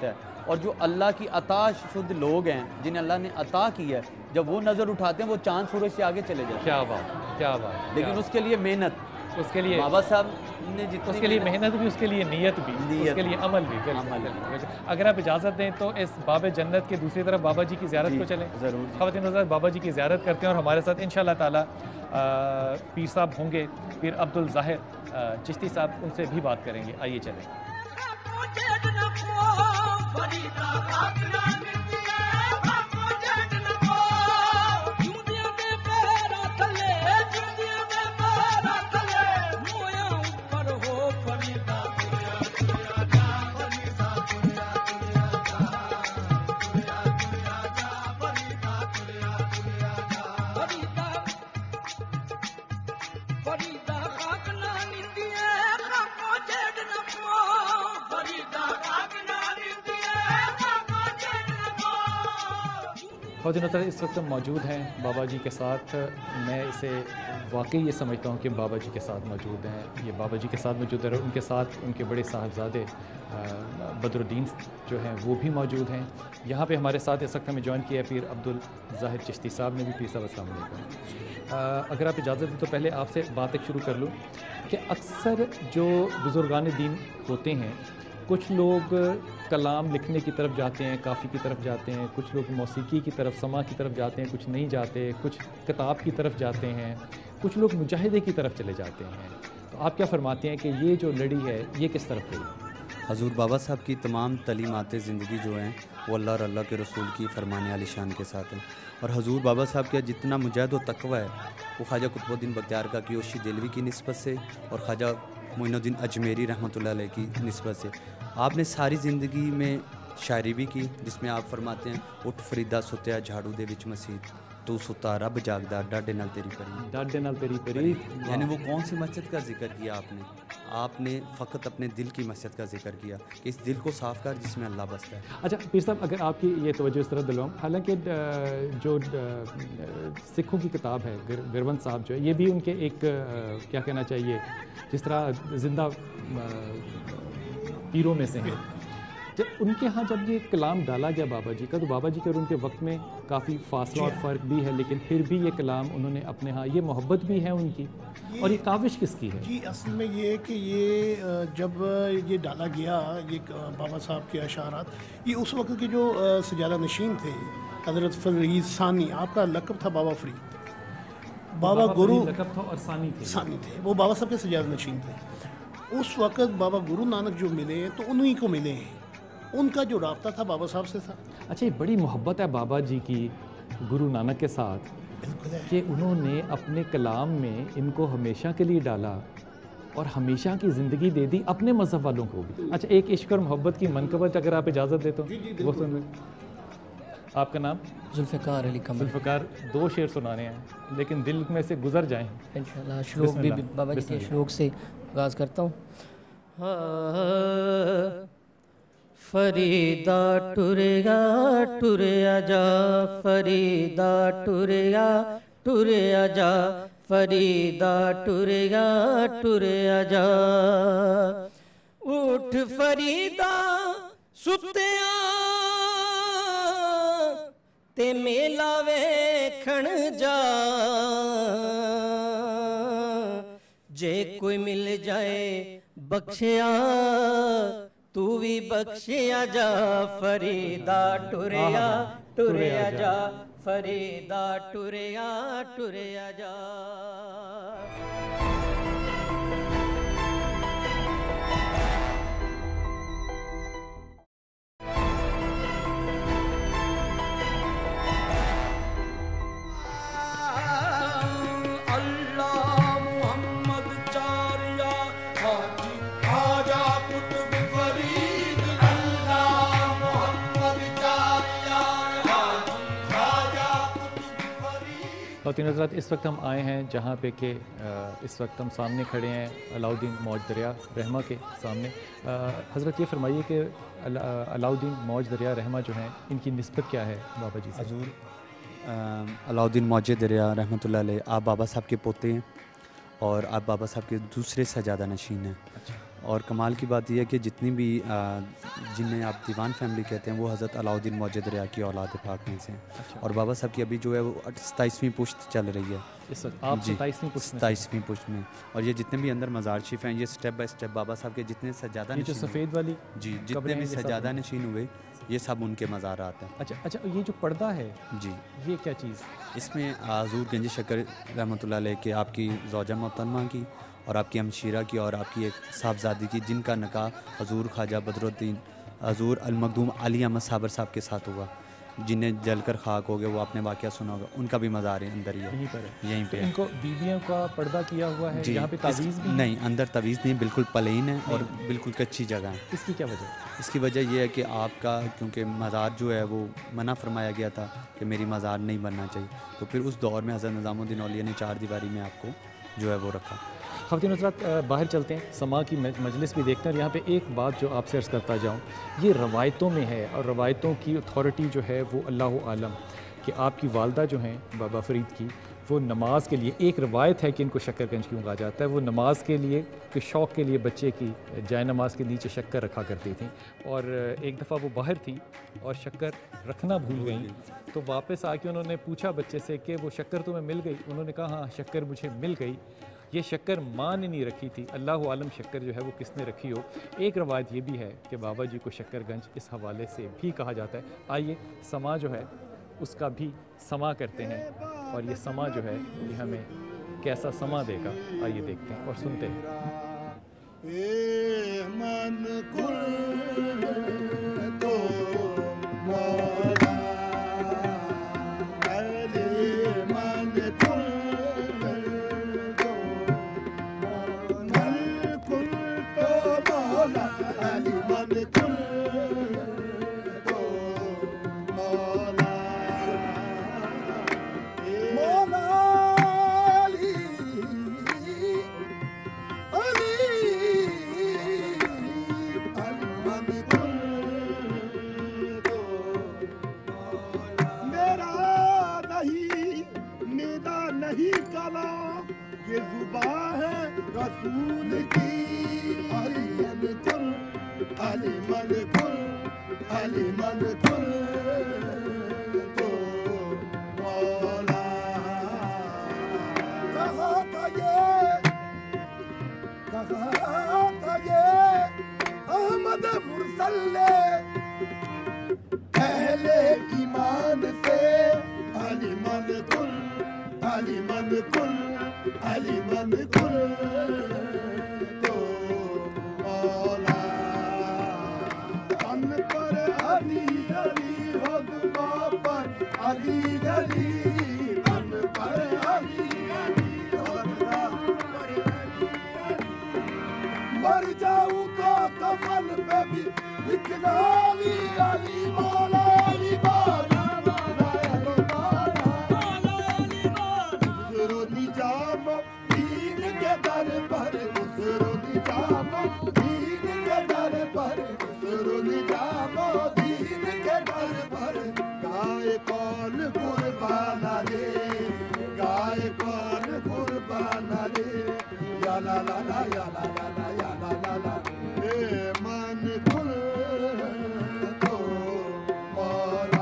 اور جو اللہ کی عطا شد لوگ ہیں جنہیں اللہ نے عطا کی ہے، جب وہ نظر اٹھاتے ہیں وہ چاند سورج سے آگے چلے جاتے ہیں. کیا بات کیا بات. لیکن اس کے لیے محنت، اس کے لیے بابا صاحب نے جتنی اس کے لیے محنت بھی، اس کے لیے نیت بھی، اس کے لیے عمل بھی. اگر آپ اجازت دیں تو اس باب جنت کے دوسری طرف بابا جی کی زیارت کو چلیں. ضرور. خواتین حضرات بابا جی کی زیارت کرتے ہیں اور ہمارے ساتھ انشاءاللہ تعالی پیر صاحب ہوں گے، پیر عبدالظاہر چشتی صاحب، ان سے بھی بات کریں گے. آئیے چلیں. خواتین حضرات اس وقت ہم موجود ہیں بابا جی کے ساتھ. میں اسے واقعی یہ سمجھتا ہوں کہ بابا جی کے ساتھ موجود ہیں. یہ بابا جی کے ساتھ موجود ہے اور ان کے ساتھ ان کے بڑے صاحبزادے بدر الدین جو ہیں وہ بھی موجود ہیں. یہاں پہ ہمارے ساتھ اس وقت ہمیں جوائن کیا ہے پیر عبدالظاہر چشتی صاحب نے بھی. پیر صاحب السلام علیکم. اگر آپ اجازت دیں تو پہلے آپ سے بات ایک شروع کر لوں کہ اکثر جو بزرگان دین ہوتے ہیں، کچھ لوگ کلام لکھنے کی طرف جاتے ہیں، کافی کی طرف جاتے ہیں، کچھ لوگ موسیقی کی طرف، سماع کی طرف جاتے ہیں، کچھ نہیں جاتے، کچھ کتاب کی طرف جاتے ہیں، کچھ لوگ مجاہدے کی طرف چلے جاتے ہیں. تو آپ کیا فرماتے ہیں کہ یہ جو لڑی ہے یہ کس طرف گئی؟ حضور بابا صاحب کی تمام تعلیمات زندگی جو ہیں وہ اللہ اور اللہ کے رسول کی فرمان عالی شان کے ساتھ ہیں. اور حضور بابا صاحب کا جتنا مجاہد و تقوی ہے وہ خواجہ قطب الدین بختیار کا کیوشی دہلوی کی نسبت سے اور خواجہ معین الدین اجمیری رحمۃ اللہ علیہ کی نسبت سے. آپ نے ساری زندگی میں شاعری بھی کی جس میں آپ فرماتے ہیں اٹھ فریدا ستیا جھاڑو دے وچ مسیت تو ستا رب جاگدا ڈاڈے نال تیری پری. ڈاڈے نال تیری پری یعنی وہ کون سی مسجد کا ذکر کیا آپ نے؟ آپ نے فقط اپنے دل کی مسجد کا ذکر کیا کہ اس دل کو صاف کر جس میں اللہ بستا ہے. اچھا پیر صاحب، اگر آپ کی یہ توجہ اس طرح دلواؤں، حالانکہ جو سکھوں کی کتاب ہے گرونت صاحب جو ہے، یہ بھی ان کے ایک کیا کہنا چاہیے جس طرح زندہ پیروں میں سے ہیں. جب ان کے ہاں جب یہ کلام ڈالا گیا بابا جی کا، تو بابا جی کے اور ان کے وقت میں کافی فاصلہ اور فرق بھی ہے، لیکن پھر بھی یہ کلام انہوں نے اپنے ہاں، یہ محبت بھی ہے ان کی. اور یہ کاوش کس کی ہے؟ جی اصل میں یہ ہے کہ یہ جب یہ ڈالا گیا یہ بابا صاحب کے اشعارات، یہ اس وقت کے جو سجادہ نشین تھے حضرت فرید ثانی، آپ کا لقب تھا بابا فرید، بابا گرو لقب تھا اور ثانی تھے ثانی تھے وہ بابا صاحب کے سجادہ نشین تھے. اس وقت بابا گرو نانک جو ملے ہیں تو انہی کو ملے ہیں، ان کا جو رابطہ تھا بابا صاحب سے تھا. اچھا، یہ بڑی محبت ہے بابا جی کی گرو نانک کے ساتھ کہ انہوں نے اپنے کلام میں ان کو ہمیشہ کے لیے ڈالا اور ہمیشہ کی زندگی دے دی اپنے مذہب والوں کو بھی. اچھا، ایک عشق اور محبت کی منقبت اگر آپ اجازت دے تو وہ سن لیں. آپ کا نام؟ ذوالفقار علی کمل. ذوالفقار، دو شعر سنانے ہیں لیکن دل میں سے گزر جائیں انشاءاللہ. شلوک بھی بابا جی کے شلوک سے آغاز کرتا ہوں. فریدا ٹریا ٹریا جا، فریدا ٹریا ٹریا جا، فریدا ٹریا ٹریا جا، اٹھ فریدا ستیا تے میلا ویکھن جا، جے کوئی مل جائے بخشیا تو بھی بخشیا جا، فریدا ٹریا ٹریا جا، فریدا ٹریا ٹریا جا. خواتین حضرات، اس وقت ہم آئے ہیں جہاں پہ کہ اس وقت ہم سامنے کھڑے ہیں علاؤ الدین موج دریا رحمہ کے سامنے. حضرت یہ فرمائیے کہ علاؤ الدین موج دریا رحمہ جو ہیں ان کی نسبت کیا ہے بابا جی سے؟ حضور علاؤ الدین موج دریا رحمۃ اللہ علیہ آپ بابا صاحب کے پوتے ہیں اور آپ بابا صاحب کے دوسرے سجادہ نشین ہیں. اور کمال کی بات یہ ہے کہ جتنی بھی جنہیں آپ دیوان فیملی کہتے ہیں وہ حضرت علاؤالدین موجد ریا کی اولاد پاک میں سے ہیں، اور بابا صاحب کی ابھی جو ہے وہ ستائیسویں پشت چل رہی ہے اس وقت آپ جی ستائیسویں پشت میں ستائیسویں پشت میں، اور یہ جتنے بھی اندر مزار شریف ہیں یہ سٹیپ بائی سٹیپ بابا صاحب کے جتنے سجادہ یہ جو نشین سفید والی جی جتنے بھی سجادہ نشین ہوئے یہ سب ان کے مزارات ہیں۔ اچھا اچھا یہ جو پردہ ہے جی یہ کیا چیز؟ اس میں حضور گنج شکر رحمۃ اللہ علیہ کے آپ کی زوجہ محترمہ کی اور آپ کی ہمشیرہ کی اور آپ کی ایک صاحبزادی کی جن کا نکاح حضور خواجہ بدر الدین حضور المخدوم علی احمد صابر صاحب کے ساتھ ہوا، جنہیں جل کر خاک ہو گئے، وہ آپ نے واقعہ سنا ہوگا، ان کا بھی مزار ہے اندر ہی ہے، یہیں پر ہے، یہیں پہ ان کو بیویوں کا پردہ کیا ہوا ہے، جی یہاں پہ تعویذ بھی نہیں اندر تعویذ نہیں، بالکل پلین ہے اور بالکل کچی جگہ ہے۔ اس کی کیا وجہ؟ اس کی وجہ یہ ہے کہ آپ کا کیونکہ مزار جو ہے وہ منع فرمایا گیا تھا کہ میری مزار نہیں بننا چاہیے، تو پھر اس دور میں حضرت نظام الدین اولیاء نے چار دیواری میں آپ کو جو ہے وہ رکھا۔ خواتین حضرات باہر چلتے ہیں، سما کی مجلس بھی دیکھتے ہیں، اور یہاں پہ ایک بات جو آپ سے عرض کرتا جاؤں، یہ روایتوں میں ہے اور روایتوں کی اتھارٹی جو ہے وہ اللہ عالم کہ آپ کی والدہ جو ہیں بابا فرید کی وہ نماز کے لیے، ایک روایت ہے کہ ان کو شکر گنج کیوں کہا جاتا ہے، وہ نماز کے لیے کہ شوق کے لیے بچے کی جائے نماز کے نیچے شکر رکھا کرتی تھیں، اور ایک دفعہ وہ باہر تھی اور شکر رکھنا بھول گئیں، تو واپس آ کے انہوں نے پوچھا بچے سے کہ وہ شکر تمہیں مل گئی؟ انہوں نے کہا ہاں شکر مجھے مل گئی، یہ شکر ماں نے نہیں رکھی تھی، اللہ عالم شکر جو ہے وہ کس نے رکھی ہو۔ ایک روایت یہ بھی ہے کہ بابا جی کو شکر گنج اس حوالے سے بھی کہا جاتا ہے۔ آئیے سما جو ہے اس کا بھی سما کرتے ہیں، اور یہ سما جو ہے یہ ہمیں کیسا سما دے گا، آئیے دیکھتے ہیں اور سنتے ہیں۔ اے من کل تو مولا، علی من کل تو من کل تو مولا، علی من کل تو مولا، مولا علی نہیں کلام یہ زبان ہے رسول کی، علی من کل علی من کل علی من کل تو مولا، کہا تھا یہ کہا تھا یہ احمد مرسل نے اہل ایمان سے، علی من کل علی من کل علی من کل تو مولا، ان پر علی علی حضبہ پر علی علی، ان پر علی علی حضبہ پر علی علی، مر جاؤں تو کفن پہ بھی لکھنا علی علی مولا، علی مولا در پر گزرو نجام دین کے در پر گزرو نجام دین کے در پر، گائے کون قربان رے گائے کون قربان رے، یا لا لا لا یا لا لا لا یا لا لا لا، اے من کل تو مولا،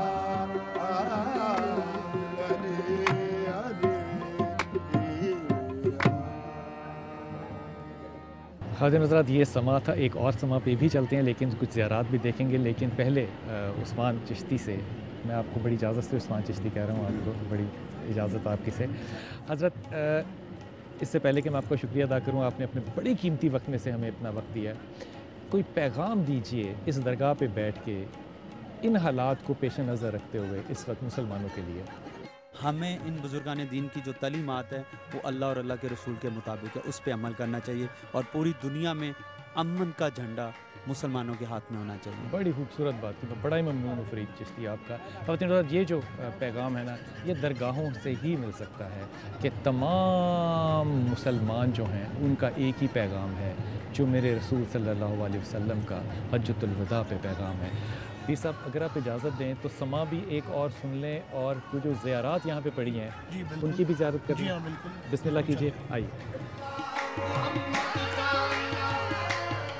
خواجہ حضرات یہ سما تھا، ایک اور سما پہ بھی چلتے ہیں لیکن کچھ زیارات بھی دیکھیں گے، لیکن پہلے عثمان چشتی سے میں آپ کو بڑی اجازت سے عثمان چشتی کہہ رہا ہوں، آپ کو بڑی اجازت آپ کی سے حضرت، اس سے پہلے کہ میں آپ کا شکریہ ادا کروں، آپ نے اپنے بڑی قیمتی وقت میں سے ہمیں اتنا وقت دیا ہے، کوئی پیغام دیجئے اس درگاہ پہ بیٹھ کے ان حالات کو پیش نظر رکھتے ہوئے اس وقت مسلمانوں کے لیے۔ ہمیں ان بزرگان دین کی جو تعلیمات ہے وہ اللہ اور اللہ کے رسول کے مطابق ہے، اس پہ عمل کرنا چاہیے، اور پوری دنیا میں امن کا جھنڈا مسلمانوں کے ہاتھ میں ہونا چاہیے۔ بڑی خوبصورت بات کی، بڑا ہی ممنون ہوں فرید چشتی آپ کا۔ خواتین حضرات یہ جو پیغام ہے نا یہ درگاہوں سے ہی مل سکتا ہے کہ تمام مسلمان جو ہیں ان کا ایک ہی پیغام ہے جو میرے رسول صلی اللہ علیہ وسلم کا حجۃ الوداع پہ پیغام ہے۔ بھی صاحب اگر آپ اجازت دیں تو سما بھی ایک اور سن لیں، اور وہ جو زیارات یہاں پہ پڑی ہیں ان کی بھی زیارت کریں۔ بسم اللہ کیجیے، آئیے۔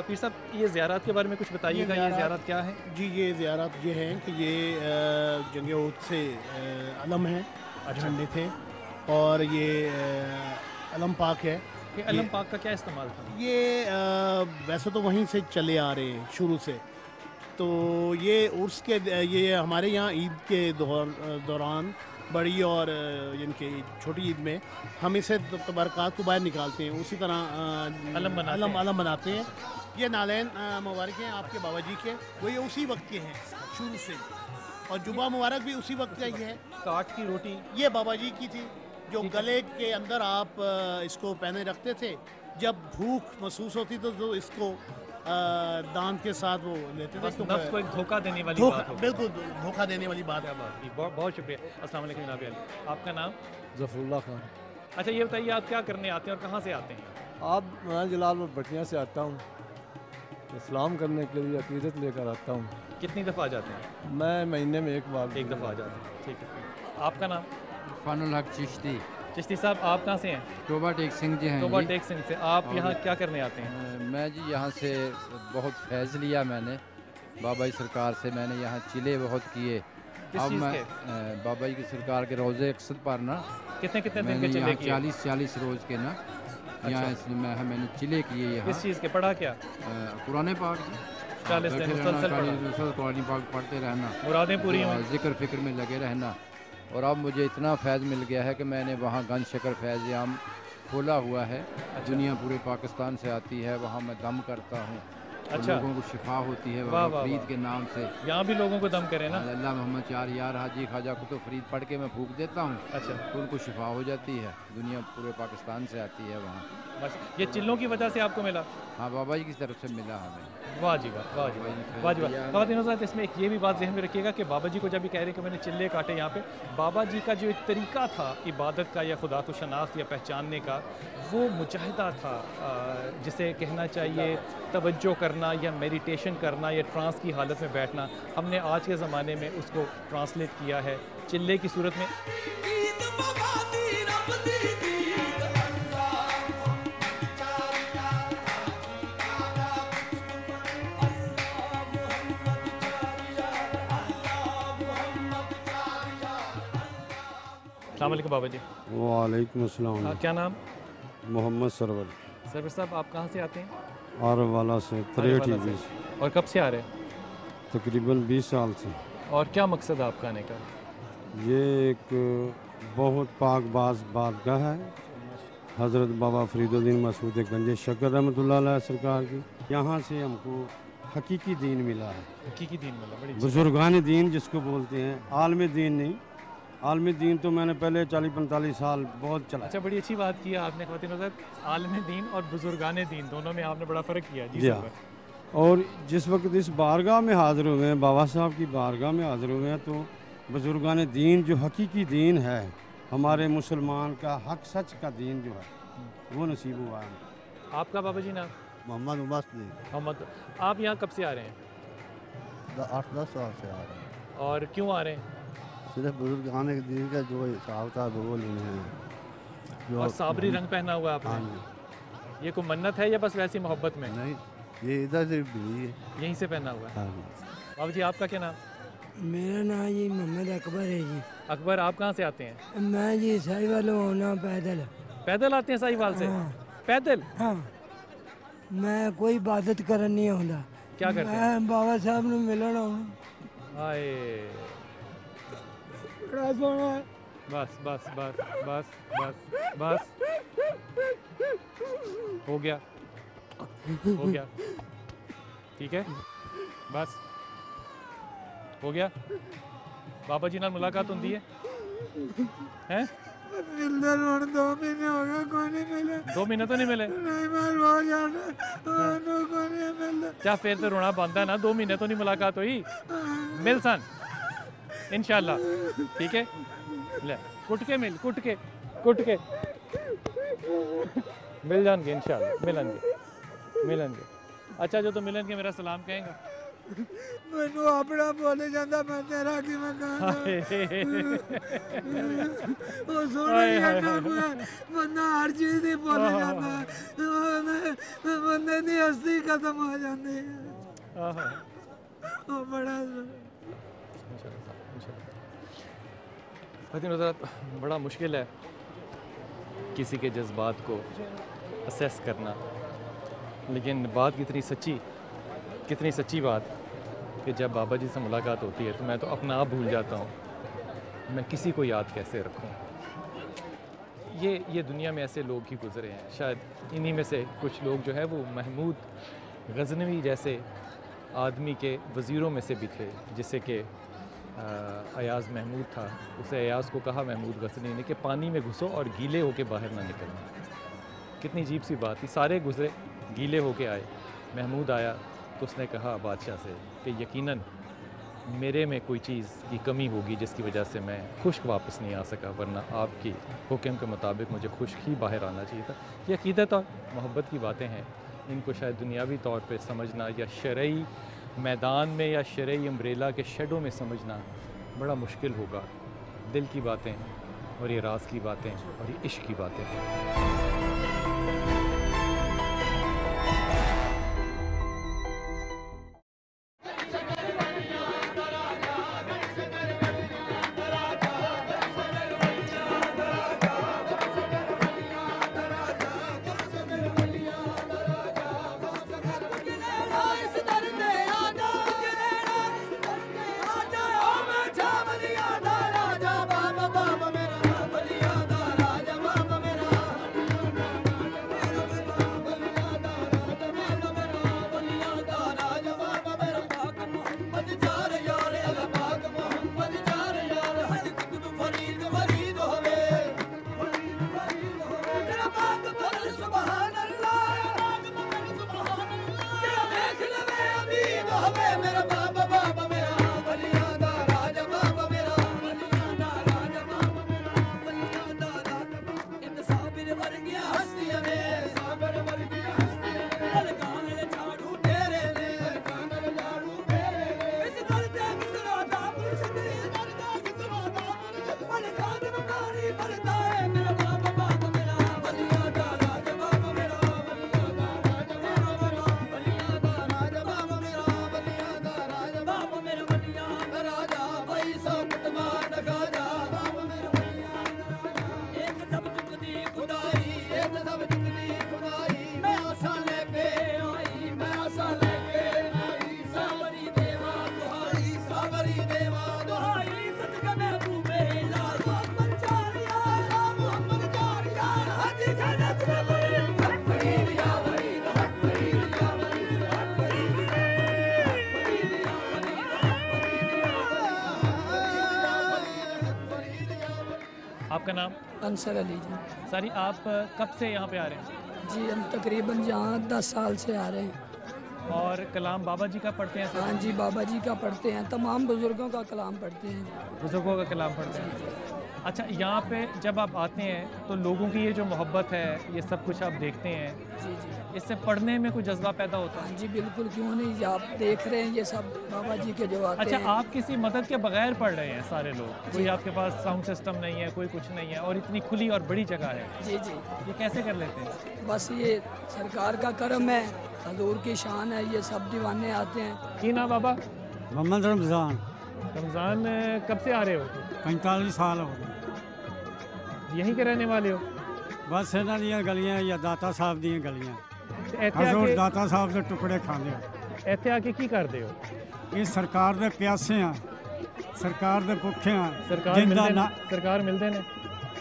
پیر صاحب یہ زیارات کے بارے میں کچھ بتائیے گا, یہ زیارات کیا ہے؟ جی یہ زیارات یہ ہیں کہ یہ جنگ احد سے علم ہیں, جھنڈے تھے, اور یہ علم پاک ہے. کہ علم پاک کا کیا استعمال تھا؟ یہ ویسے تو وہیں سے چلے آ رہے ہیں شروع سے, تو یہ عرس کے یہ ہمارے یہاں عید کے دوران بڑی اور یعنی کہ چھوٹی عید میں ہم اسے تبرکات کو باہر نکالتے ہیں, اسی طرح علم علم علم بناتے ہیں. یہ نالین مبارک ہیں آپ کے بابا جی کے, وہ یہ اسی وقت کے ہیں شروع سے, اور جبہ مبارک بھی اسی وقت کا ہی ہے. کاٹ کی روٹی یہ بابا جی کی تھی, جو گلے کے اندر آپ اس کو پہنے رکھتے تھے, جب بھوک محسوس ہوتی تو اس کو دان کے ساتھ وہ لیتے تھے. نفس کو ایک دھوکہ دینے والی بات ہے, بالکل دھوکہ دینے والی بات ہے. بہت بہت شکریہ. السلام علیکم جناب علی, آپ کا نام؟ ظفر اللہ خان. اچھا یہ بتائیے آپ کیا کرنے آتے ہیں اور کہاں سے آتے ہیں؟ آپ میں جلال میں بٹیاں سے آتا ہوں, اسلام کرنے کے لیے عقیدت لے کر آتا ہوں. کتنی دفعہ آ جاتے ہیں؟ میں مہینے میں ایک بار ایک دفعہ آ جاتے ہیں. ٹھیک ہے. آپ کا نام؟ عرفان الحق چشتی. چشتی صاحب آپ کہاں سے ہیں؟ توبہ ٹیک سنگھ جی ہیں. توبہ ٹیک سنگھ سے. آپ یہاں کیا کرنے آتے ہیں؟ میں جی یہاں سے بہت فیض لیا میں نے بابا جی سرکار سے. میں نے یہاں چلے بہت کیے. اب میں بابا جی کی سرکار کے روزے اقصد پر نا کتنے کتنے میں دن نے کے چلے یہاں چالیس چالیس روز کے نا یہاں اس میں میں نے چلے کیے. یہاں کس چیز کے پڑھا کیا؟ قرآن پاک جی چالیس دن مسلسل قرآن پاک پڑھتے رہنا, مرادیں پوری ہوں, ذکر فکر میں لگے رہنا. اور اب مجھے اتنا فیض مل گیا ہے کہ میں نے وہاں گن شکر فیض عام کھولا ہوا ہے. دنیا پورے پاکستان سے آتی ہے, وہاں میں دم کرتا ہوں. اچھا. لوگوں کو شفا ہوتی ہے بابا فرید کے نام سے. یہاں بھی لوگوں کو دم کرے نا. اللہ محمد چار یار حاجی خواجہ قطب فرید پڑھ کے میں پھونک دیتا ہوں. اچھا. ان کو شفا ہو جاتی ہے. دنیا پورے پاکستان سے آتی ہے وہاں. بس یہ چلوں کی وجہ سے آپ کو ملا؟ ہاں بابا جی کی طرف سے ملا ہمیں. واہ جی واہ, واہ جی واہ, واہ جی واہ. خواتین حضرات اس میں ایک یہ بھی بات ذہن میں رکھیے گا کہ بابا جی کو جب بھی کہہ رہے ہیں کہ میں نے چلے کاٹے یہاں پہ, بابا جی کا جو ایک طریقہ تھا عبادت کا یا خدا کو شناخت یا پہچاننے کا, وہ مجاہدہ تھا جسے کہنا چاہیے توجہ کرنا یا میڈیٹیشن کرنا یا ٹرانس کی حالت میں بیٹھنا. ہم نے آج کے زمانے میں اس کو ٹرانسلیٹ کیا ہے چلے کی صورت میں. السلام علیکم بابا جی. وعلیکم السلام. کیا نام؟ محمد سرور. سرور صاحب آپ کہاں سے آتے ہیں؟ آر والا سے تریٹھی بیس. اور کب سے آ رہے ہیں؟ تقریباً بیس سال سے. اور کیا مقصد ہے آپ کا آنے کا؟ یہ ایک بہت پاک باز بارگاہ ہے حضرت بابا فرید الدین مسعود گنج شکر رحمۃ اللہ علیہ سرکار کی. یہاں سے ہم کو حقیقی دین ملا ہے. حقیقی دین ملا, بڑی بزرگان دین جس کو بولتے ہیں, عالم دین نہیں. عالم دین تو میں نے پہلے چالیس پینتالیس سال بہت چلا. اچھا بڑی اچھی بات کی آپ نے خواتین حضرات, عالم دین اور بزرگان دین دونوں میں آپ نے بڑا فرق کیا. جی ہاں. اور جس وقت اس بارگاہ میں حاضر ہوئے ہیں, بابا صاحب کی بارگاہ میں حاضر ہوئے ہیں, تو بزرگان دین جو حقیقی دین ہے ہمارے مسلمان کا, حق سچ کا دین جو ہے وہ نصیب ہوا ہے. آپ کا بابا جی نام؟ محمد عمر. محمد. آپ یہاں کب سے آ رہے ہیں؟ آٹھ دس سال سے آ رہے ہیں. اور کیوں آ رہے ہیں؟ صرف بزرگان دین کا جو حساب تھا وہ لینے ہیں. اور صابری رنگ پہنا ہوا آپ نے, یہ کوئی منت ہے یا بس ویسی محبت میں؟ نہیں, یہ ادھر سے بھی ہے, یہیں سے پہنا ہوا ہے. بابا جی آپ کا کیا نام؟ میرا نام جی محمد اکبر ہے جی. اکبر آپ کہاں سے آتے ہیں؟ میں جی ساہیوال ہونا پیدل. پیدل آتے ہیں ساہیوال سے؟ پیدل؟ ہاں. میں کوئی عبادت کرن نہیں آتا. کیا کرتے ہیں؟ میں بابا صاحب نے ملن آؤں. ہائے بس بس بس بس بس بس ہو گیا ہو گیا ٹھیک ہے, بس ہو گیا. بابا جی نال ملاقات ہوندی ہے؟ دو مہینے ہو گئے, کوئی نہیں ملے. دو مہینے تو نہیں ملے؟ نہیں, میں روز جانا, کوئی نہیں ملتا. کیا پھر تو رونا بنتا ہے نا, دو مہینے تو نہیں ملاقات ہوئی. مل سن انشاءاللہ, ٹھیک ہے. لے کٹ کے مل, کٹ کے کٹ کے مل جان گے انشاءاللہ, ملن گے ملن گے. اچھا جو تو ملن گے میرا سلام کہیں گا. مینوں اپنا بولے جاندہ, میں تیرا کی میں کہاں ਉਹ ਸੋਹਣੇ ਜਾਂਦਾ ਕੋਈ ਬੰਦਾ ਹਰ ਚੀਜ਼ ਦੀ ਭੁੱਲ ਜਾਂਦਾ ਬੰਦੇ ਦੀ ਹਸਤੀ ਖਤਮ ਹੋ ਜਾਂਦੀ ਹੈ ਉਹ ਬੜਾ ख़वातीन हज़रात बड़ा मुश्किल है किसी के जज्बात को असेस करना, लेकिन बात कितनी सच्ची कितनी सच्ची बात कि जब बाबा जी से मुलाकात होती है तो मैं तो अपना आप भूल जाता हूँ, मैं किसी को याद कैसे रखूँ। ये ये दुनिया में ऐसे लोग ही गुज़रे हैं, शायद इन्हीं में से कुछ लोग जो है वो महमूद गज़नवी जैसे आदमी के वज़ीरों में से भी थे, जिससे कि अयाज़ महमूद था, उसे अयाज़ को कहा महमूद गज़नी ने कि पानी में घुसो और गीले होके बाहर ना निकलना। कितनी अजीब सी बात थी, सारे गुज़रे गीले होके आए, महमूद आया तो उसने कहा बादशाह से कि यकीनन मेरे में कोई चीज़ की कमी होगी जिसकी वजह से मैं खुश्क वापस नहीं आ सका, वरना आपकी हुक्म के मुताबिक मुझे खुश्क ही बाहर आना चाहिए था। ये अक़ीदत और मोहब्बत की बातें हैं, इनको शायद दुनियावी तौर पे समझना या शरई मैदान में या शरई अम्ब्रेला के शेडों में समझना बड़ा मुश्किल होगा। दिल की बातें और ये राज की बातें और ये इश्क की बातें हैं। आपका नाम? अंसर अली जी। सारी आप कब से यहाँ पे आ रहे हैं? जी हम तकरीबन यहाँ दस साल से आ रहे हैं। और कलाम बाबा जी का पढ़ते हैं? हाँ जी बाबा जी का पढ़ते हैं, तमाम बुज़ुर्गों का कलाम पढ़ते हैं। बुज़ुर्गों का कलाम पढ़ते हैं। अच्छा, यहाँ पे जब आप आते हैं तो लोगों की ये जो मोहब्बत है, ये सब कुछ आप देखते हैं, जी जी, इससे पढ़ने में कोई जज्बा पैदा होता है? जी बिल्कुल, क्यों नहीं, आप देख रहे हैं ये सब बाबा जी के जो आते अच्छा, हैं। आप किसी मदद के बगैर पढ़ रहे हैं सारे लोग, कोई आपके पास साउंड सिस्टम नहीं है, कोई कुछ नहीं है, और इतनी खुली और बड़ी जगह है। जी जी, ये कैसे कर लेते हैं? बस ये सरकार का करम है, हजूर की शान है, ये सब दीवाने आते हैं। की नाम बाबा? मोहम्मद रमज़ान। रमज़ान कब से आ रहे हो? पैंतालीस साल हो गए। यहीं के रहने वाले हो? बस इन्हां ਦੀਆਂ ਗਲੀਆਂ ਜਾਂ ਦਾਤਾ ਸਾਹਿਬ ਦੀਆਂ ਗਲੀਆਂ। ਇੱਥੇ ਆ ਹਜ਼ੂਰ ਕੇ ਦਾਤਾ ਸਾਹਿਬ ਦੇ ਟੁਕੜੇ ਖਾਂਦੇ ਹੋ। ਇੱਥੇ ਆ ਕੇ ਕੀ ਕਰਦੇ ਹੋ? ਇਹ ਸਰਕਾਰ ਦੇ ਪਿਆਸੇ ਆ, ਸਰਕਾਰ ਦੇ ਭੁੱਖੇ ਆ, ਸਰਕਾਰ ਜਿੰਦਾ ਮਿਲਦੇ ਨਾ ਨੇ? ਸਰਕਾਰ ਮਿਲਦੇ ਨੇ?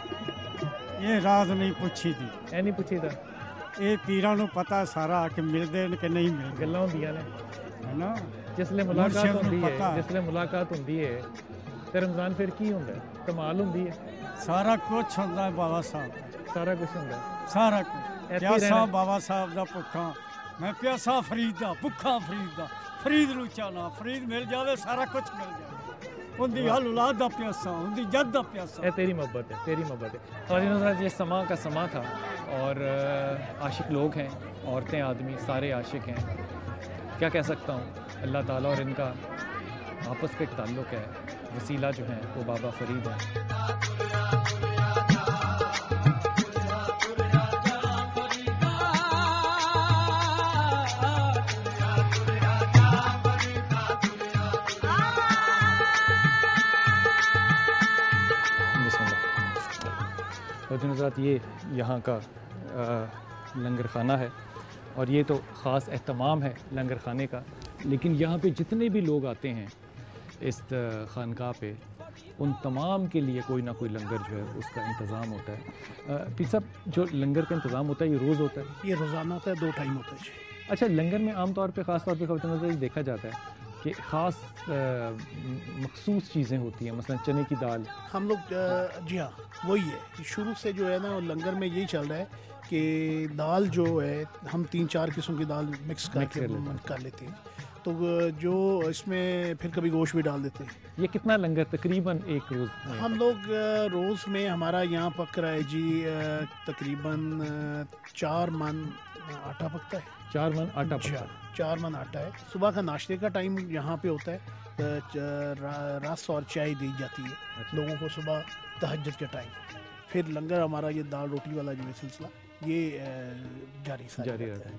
ਇਹ ਰਾਜ਼ ਨਹੀਂ ਪੁੱਛੀਦੀ। ਇਹ ਨਹੀਂ ਪੁੱਛੀਦਾ? ਇਹ ਪੀਰਾਂ ਨੂੰ ਪਤਾ ਸਾਰਾ ਕਿ ਮਿਲਦੇ ਨੇ ਕਿ ਨਹੀਂ ਮਿਲਦੇ। ਗੱਲਾਂ ਹੁੰਦੀਆਂ ਨੇ ਹੈ ਨਾ, ਜਿਸਲੇ ਮੁਲਾਕਾਤ ਮੁਰਸ਼ਿਦ ਨੂੰ ਹੁੰਦੀ ਹੈ, ਪਤਾ। ਜਿਸਲੇ ਮੁਲਾਕਾਤ ਹੁੰਦੀ ਹੈ ਤੇ ਰਮਜ਼ਾਨ ਫਿਰ ਕੀ ਹੁੰਦਾ ਹੈ? ਕਮਾਲ ਹੁੰਦੀ ਹੈ। ਸਾਰਾ ਕੁਝ ਹੁੰਦਾ ਹੈ ਬਾਬਾ ਸਾਹਿਬ, ਸਾਰਾ ਕੁਝ ਹੁੰਦਾ ਹੈ। ਸਾਰਾ ਕੁਝ। ਇੱਥੇ ਹੀ ਪਿਆਸਾ ਰਹਿਣਾ। ਬਾਬਾ ਸਾਹਿਬ ਦਾ ਭੁੱਖਾ, ਮੈਂ ਪਿਆਸਾ ਫਰੀਦ ਦਾ, ਭੁੱਖਾ ਫਰੀਦ ਦਾ, ਫਰੀਦ ਨੂੰ ਚਾਹਨਾ, ਫਰੀਦ ਮਿਲ ਜਾਵੇ ਸਾਰਾ ਕੁਝ ਮਿਲ ਜਾਵੇ। ਉਹਦੀ ਹਲ ਔਲਾਦ ਦਾ ਪਿਆਸਾ, ਉਹਦੀ ਜੱਦ ਦਾ ਪਿਆਸਾ। ये तेरी मोहब्बत है, तेरी मोहब्बत है। ख़वातीन हज़रात, ये समा का समा था और आशिक लोग हैं, औरतें, आदमी, सारे आशिक हैं। क्या कह सकता हूँ, अल्लाह ताला और इनका आपस का एक ताल्लुक़ है। वसीला जो हैं वो बाबा फरीद हैं। ख़वातीन हज़रात, ये यहाँ का लंगर खाना है और ये तो ख़ास एहतमाम है लंगर खाने का, लेकिन यहाँ पे जितने भी लोग आते हैं इस खानकाह पे, उन तमाम के लिए कोई ना कोई लंगर जो है उसका इंतज़ाम होता है। पीर साहब, जो लंगर का इंतज़ाम होता है ये रोज़ होता है? ये रोज़ाना होता है, दो टाइम होता है। अच्छा, लंगर में आम तौर पे ख़ास तौर पे ख़वातीन हज़रात देखा जाता है कि ख़ास मखसूस चीज़ें होती हैं, मसलन चने की दाल। हम लोग जी हाँ वही है, शुरू से जो है ना लंगर में यही चल रहा है कि दाल जो है हम तीन चार किस्म की दाल मिक्स करके कर लेते हैं, तो जो इसमें फिर कभी गोश्त भी डाल देते हैं। ये कितना लंगर तकरीबन एक रोज़? हम लोग रोज़ में हमारा यहाँ पक रहा है जी तकरीबन चार मन आटा पकता है। चार मन आटा पकता है? चार मन आटा है। सुबह का नाश्ते का टाइम यहाँ पे होता है, रस और चाय दी जाती है लोगों को सुबह तहज्जुद के टाइम। फिर लंगर हमारा ये दाल रोटी वाला जो है सिलसिला ये जारी जारी रहता है।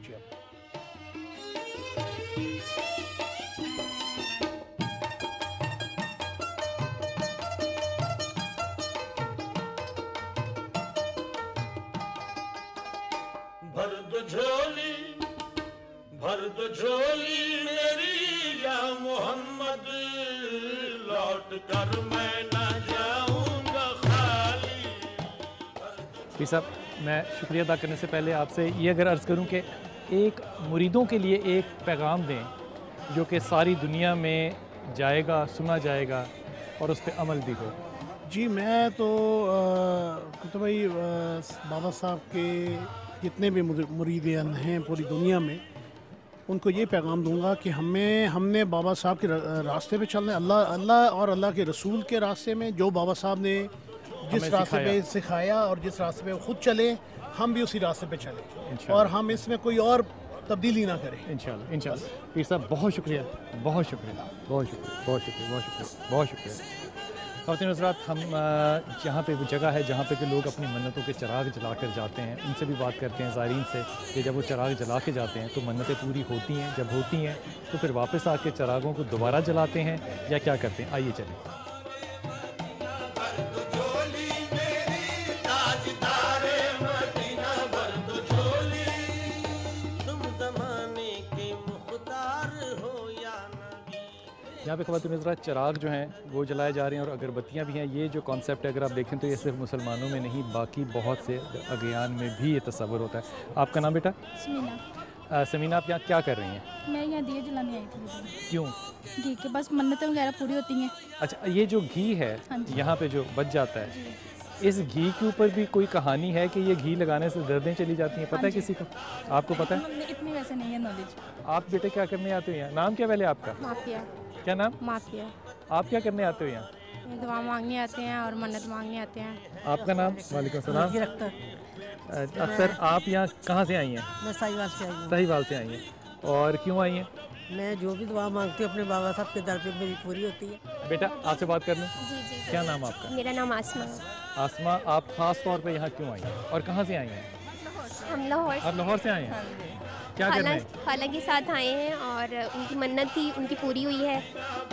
भर दो झोली भर दो झोली मेरी या मोहम्मद, लौट कर मैं न जाऊंगा खाली। पीर साहब, मैं शुक्रिया अदा करने से पहले आपसे ये अगर अर्ज़ करूं कि एक मुरीदों के लिए एक पैगाम दें जो कि सारी दुनिया में जाएगा, सुना जाएगा और उस पर अमल भी हो। जी, मैं तो कुतुब भाई बाबा साहब के जितने भी मुरीदीन हैं पूरी दुनिया में, उनको ये पैगाम दूंगा कि हमें हमने बाबा साहब के रास्ते पे चलना है, अल्लाह अल्लाह और अल्लाह के रसूल के रास्ते में। जो बाबा साहब ने जिस रास्ते पे सिखाया और जिस रास्ते पे खुद चले, हम भी उसी रास्ते पे चले और हम इसमें कोई और तब्दीली ना करें इंशाल्लाह। इंशाल्लाह पीर साहब, बहुत शुक्रिया, बहुत शुक्रिया, बहुत शुक्रिया, बहुत शुक्रिया, बहुत शुक्रिया, बहुत शुक्रिया। ख़वातीन हज़रात, हम जहाँ पे वो जगह है जहाँ पे कि लोग अपनी मन्नतों के चिराग जला कर जाते हैं, उनसे भी बात करते हैं ज़ायरीन से कि जब वो चिराग जला के जाते हैं तो मन्नतें पूरी होती हैं, जब होती हैं तो फिर वापस आके चिरागों को दोबारा जलाते हैं या क्या करते हैं? आइए चलें। यहाँ पे ख़वातीन हज़रात चिराग जो हैं वो जलाए जा रहे हैं और अगरबत्तियाँ भी हैं। ये जो कॉन्सेप्ट है अगर आप देखें तो ये सिर्फ मुसलमानों में नहीं, बाकी बहुत से अगियान में भी ये तस्वर होता है। आपका नाम बेटा? समीना। समीना, आप यहाँ क्या कर रही हैं? मैं यहाँ दिए जलाने आई थी। क्यों? घी के बस मन्नतें वगैरह पूरी होती हैं। अच्छा, ये जो घी है यहाँ पे जो बच जाता है, इस घी के ऊपर भी कोई कहानी है कि ये घी लगाने से दर्दें चली जाती हैं? पता है किसी को? आपको पता है? इतनी वैसे नहीं है नॉलेज। आप बेटे क्या करने आते हो यहाँ? नाम क्या पहले आपका? माफिया। क्या नाम? माफिया। आप क्या करने आते हो यहाँ? दुआ मांगने आते हैं और मन्नत मांगने आते हैं। आपका नाम? वालेकुम सलाम। अख्तर। अख्तर, आप यहाँ कहाँ से आई हैं? मैं साहिवाल से आई हूँ। साहिवाल से आई हैं। और क्यों आई हैं? मैं जो भी दुआ मांगती हूँ अपने बाबा साहब के दर पे मेरी पूरी होती है। बेटा, आपसे बात कर लूँ? जी जी। क्या नाम आपका? मेरा नाम आसमा। आसमा, आप ख़ास तौर पे यहाँ क्यों आई हैं और कहाँ से आई हैं? हम लाहौर। आप लाहौर से आए हैं? क्या कर रहे हैं? खाला के साथ आए हैं और उनकी मन्नत थी, उनकी पूरी हुई है।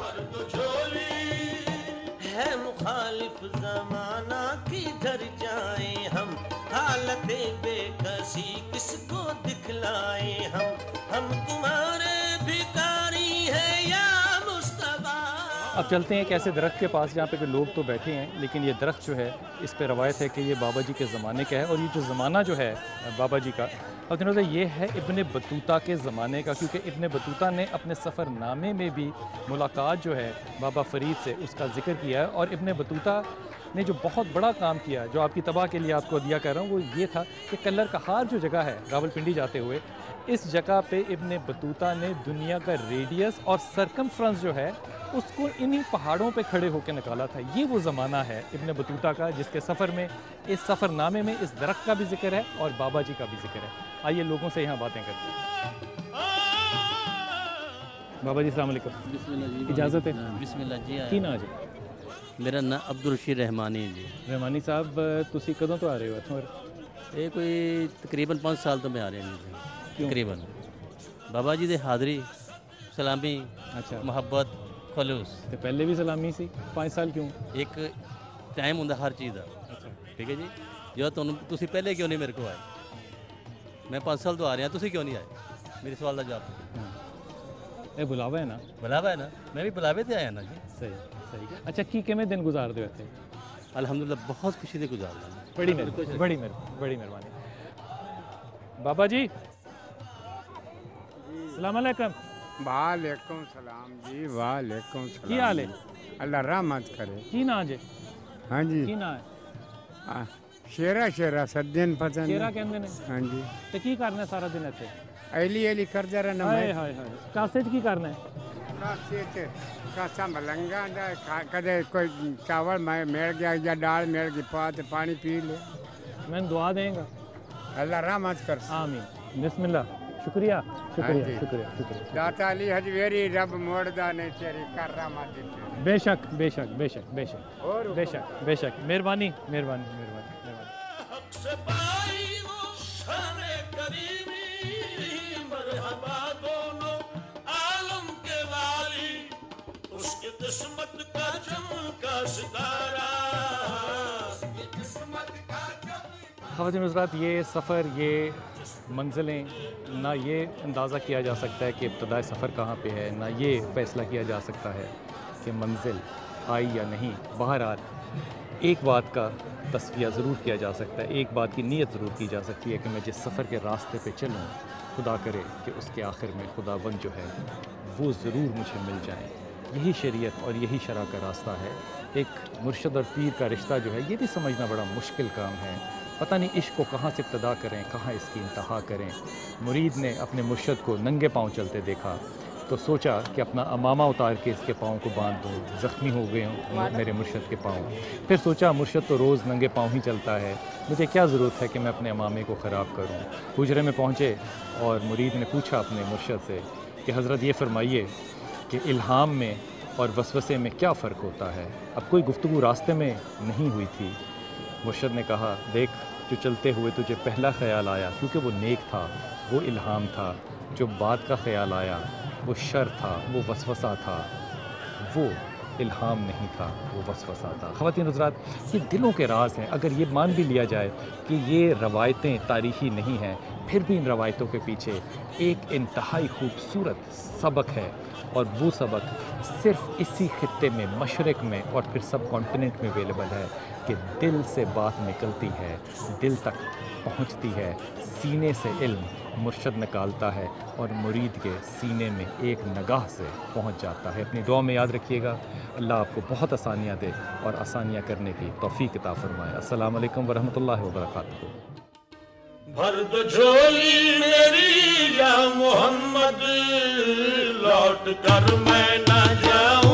है मुखालिफ ज़माना किधर जाए हम, हालते बेकसी किसको दिखलाए हम, हम तुम्हारे भिखारी हैं या मुस्तफा। अब चलते हैं एक ऐसे दरख्त के पास जहाँ पे लोग तो बैठे हैं, लेकिन ये दरख्त जो है इस पे रवायत है कि ये बाबा जी के ज़माने का है। और ये जो ज़माना जो है बाबा जी का, और ये है इब्ने बतूता के ज़माने का, क्योंकि इब्ने बतूता ने अपने सफ़रनामे में भी मुलाकात जो है बाबा फ़रीद से उसका ज़िक्र किया है। और इब्ने बतूता ने जो बहुत बड़ा काम किया, जो आपकी तबाह के लिए आपको दिया कर रहा हूँ, वो ये था कि कल्लर कहार जो जगह है रावलपिंडी जाते हुए, इस जगह पे इब्ने बतूता ने दुनिया का रेडियस और सरकमफ्रेंस जो है उसको इन्हीं पहाड़ों पे खड़े होकर निकाला था। ये वो ज़माना है इब्ने बतूता का जिसके सफ़र में, इस सफ़रनामे में इस दरख्त का भी जिक्र है और बाबा जी का भी जिक्र है। आइए लोगों से यहाँ बातें करते हैं। बाबा जी अस्सलाम वालेकुम। बिस्मिल्लाह जी। इजाज़त है? बिस्मिल्लाह जी। की ना जी? ਮੇਰਾ ਨਾਂ ਅਬਦੁਲ ਰਸ਼ੀਦ ਰਹਿਮਾਨੀ ਜੀ। ਰਹਿਮਾਨੀ ਸਾਹਿਬ ਤੁਸੀਂ ਕਦੋਂ ਤੋਂ ਆ ਰਹੇ ਹੋ ਇੱਥੋਂ? ਇਹ ਕੋਈ ਤਕਰੀਬਨ ਪੰਜ ਸਾਲ ਤੋਂ ਮੈਂ ਆ ਰਿਹਾ ਜੀ ਤਕਰੀਬਨ। ਬਾਬਾ ਜੀ ਦੇ ਹਾਜ਼ਰੀ, ਸਲਾਮੀ, ਅੱਛਾ, ਮੁਹੱਬਤ, ਖਲੂਸ। ਤੇ ਪਹਿਲੇ ਵੀ ਸਲਾਮੀ ਸੀ? ਪੰਜ ਸਾਲ ਕਿਉਂ? ਇੱਕ ਟਾਈਮ ਹੁੰਦਾ ਹਰ ਚੀਜ਼ ਦਾ। ਅੱਛਾ, ਠੀਕ ਹੈ ਜੀ। ਜੋ ਤੁਹਾਨੂੰ ਤੁਸੀਂ ਪਹਿਲੇ ਕਿਉਂ ਨਹੀਂ ਮੇਰੇ ਕੋਲ ਆਏ? ਮੈਂ ਪੰਜ ਸਾਲ ਤੋਂ ਆ ਰਿਹਾ, ਤੁਸੀਂ ਕਿਉਂ ਨਹੀਂ ਆਏ? ਮੇਰੇ ਸਵਾਲ ਦਾ ਜਵਾਬ। ਇਹ ਬੁਲਾਵਾ ਹੈ ਨਾ? ਬੁਲਾਵਾ ਹੈ ਨਾ, ਮੈਂ ਵੀ ਬੁਲਾਵੇ ਤੇ ਆਇਆ ਨਾ ਜੀ। ਸਹੀ ਸਹੀ। ਅੱਛਾ, ਕੀ ਕਿਵੇਂ ਦਿਨ ਗੁਜ਼ਾਰਦੇ ਹੋ ਇੱਥੇ? ਅਲਹਮਦੁਲਿਲਾ ਬਹੁਤ ਖੁਸ਼ੀ ਦੇ ਗੁਜ਼ਾਰਦਾ। ਬੜੀ ਮਿਹਰਬਾਨੀ, ਬੜੀ ਮਿਹਰਬਾਨੀ, ਬੜੀ ਮਿਹਰਬਾਨੀ। ਬਾਬਾ ਜੀ सलाम अलैकुम। वालेकुम सलाम जी, वालेकुम सलाम। की हाल है? अल्लाह रहमत करे। की ना जे? हाँ जी। की ना है? शेरा शेरा सद्दन पता नहीं। शेरा कहंदे ने? हाँ जी। ते की करना सारा दिन इत्थे? ऐली ऐली कर जा रहा ना। हाय हाय हाय। कासे च की करना है? कासे च कासा मलंगा दा कदे कोई चावल मिल गया या दाल मिल गई, पा ते पानी पी ले। मैं दुआ देंगा। अल्लाह रहमत कर। आमीन। बिस्मिल्लाह। शुक्रिया शुक्रिया शुक्रिया शुक्रिया। दाता अली हजवेरी रब मोड़दा ने तेरी कर रहमत। बेशक बेशक बेशक बेशक बेशक बेशक। मेहरबानी मेहरबानी मेहरबानी ख़वातीन हज़रात, ये सफ़र, ये मंजिलें, ना ये अंदाज़ा किया जा सकता है कि इब्तदाई सफ़र कहाँ पे है, ना ये फ़ैसला किया जा सकता है कि मंजिल आई या नहीं। बहरहाल एक बात का तस्वीर ज़रूर किया जा सकता है, एक बात की नीयत ज़रूर की जा सकती है कि मैं जिस सफ़र के रास्ते पे चलूँ, खुदा करे कि उसके आखिर में खुदावंद जो है वो ज़रूर मुझे मिल जाए। यही शरीयत और यही शरअ का रास्ता है। एक मुर्शद और पीर का रिश्ता जो है ये भी समझना बड़ा मुश्किल काम है। पता नहीं इश्क को कहाँ से इब्तदा करें, कहाँ इसकी इंतहा करें। मुरीद ने अपने मुर्शद को नंगे पाँव चलते देखा तो सोचा कि अपना अमामा उतार के इसके पाँव को बांध दूँ, ज़ख्मी हो गए हों मेरे मुर्शद के पाँव। फिर सोचा मुर्शद तो रोज़ नंगे पाँव ही चलता है, मुझे क्या ज़रूरत है कि मैं अपने अमामे को ख़राब करूँ। हुजरे में पहुँचे और मुरीद ने पूछा अपने मुर्शद से कि हज़रत ये फ़रमाइए कि इल्हाम में और वसवसे में क्या फ़र्क होता है। अब कोई गुफ्तगू रास्ते में नहीं हुई थी। मुर्शद ने कहा, देख जो चलते हुए तुझे पहला ख़याल आया क्योंकि वो नेक था, वो इल्हाम था। जो बाद का ख़याल आया वो शर था, वो वसवसा था, वो इल्हाम नहीं था, वो वसवसा था। ख़वातीन हज़रात, ये दिलों के राज हैं। अगर ये मान भी लिया जाए कि ये रवायतें तारीख़ी नहीं हैं, फिर भी इन रवायतों के पीछे एक इंतहाई खूबसूरत सबक है और वो सबक सिर्फ़ इसी खित्ते में, मशरक़ में और फिर सब कॉन्टिनेंट में अवेलेबल है कि दिल से बात निकलती है, दिल तक पहुंचती है, सीने से इल्म मुर्शद निकालता है और मुरीद के सीने में एक नगाह से पहुंच जाता है। अपनी दुआ में याद रखिएगा। अल्लाह आपको बहुत आसानियाँ दे और आसानियाँ करने की तौफीक अता फरमाए। अस्सलाम वालेकुम वरहमतुल्लाहि वबरकातुहू। भर दो झोली मेरी या मोहम्मद, लौट कर मैं न जाऊं।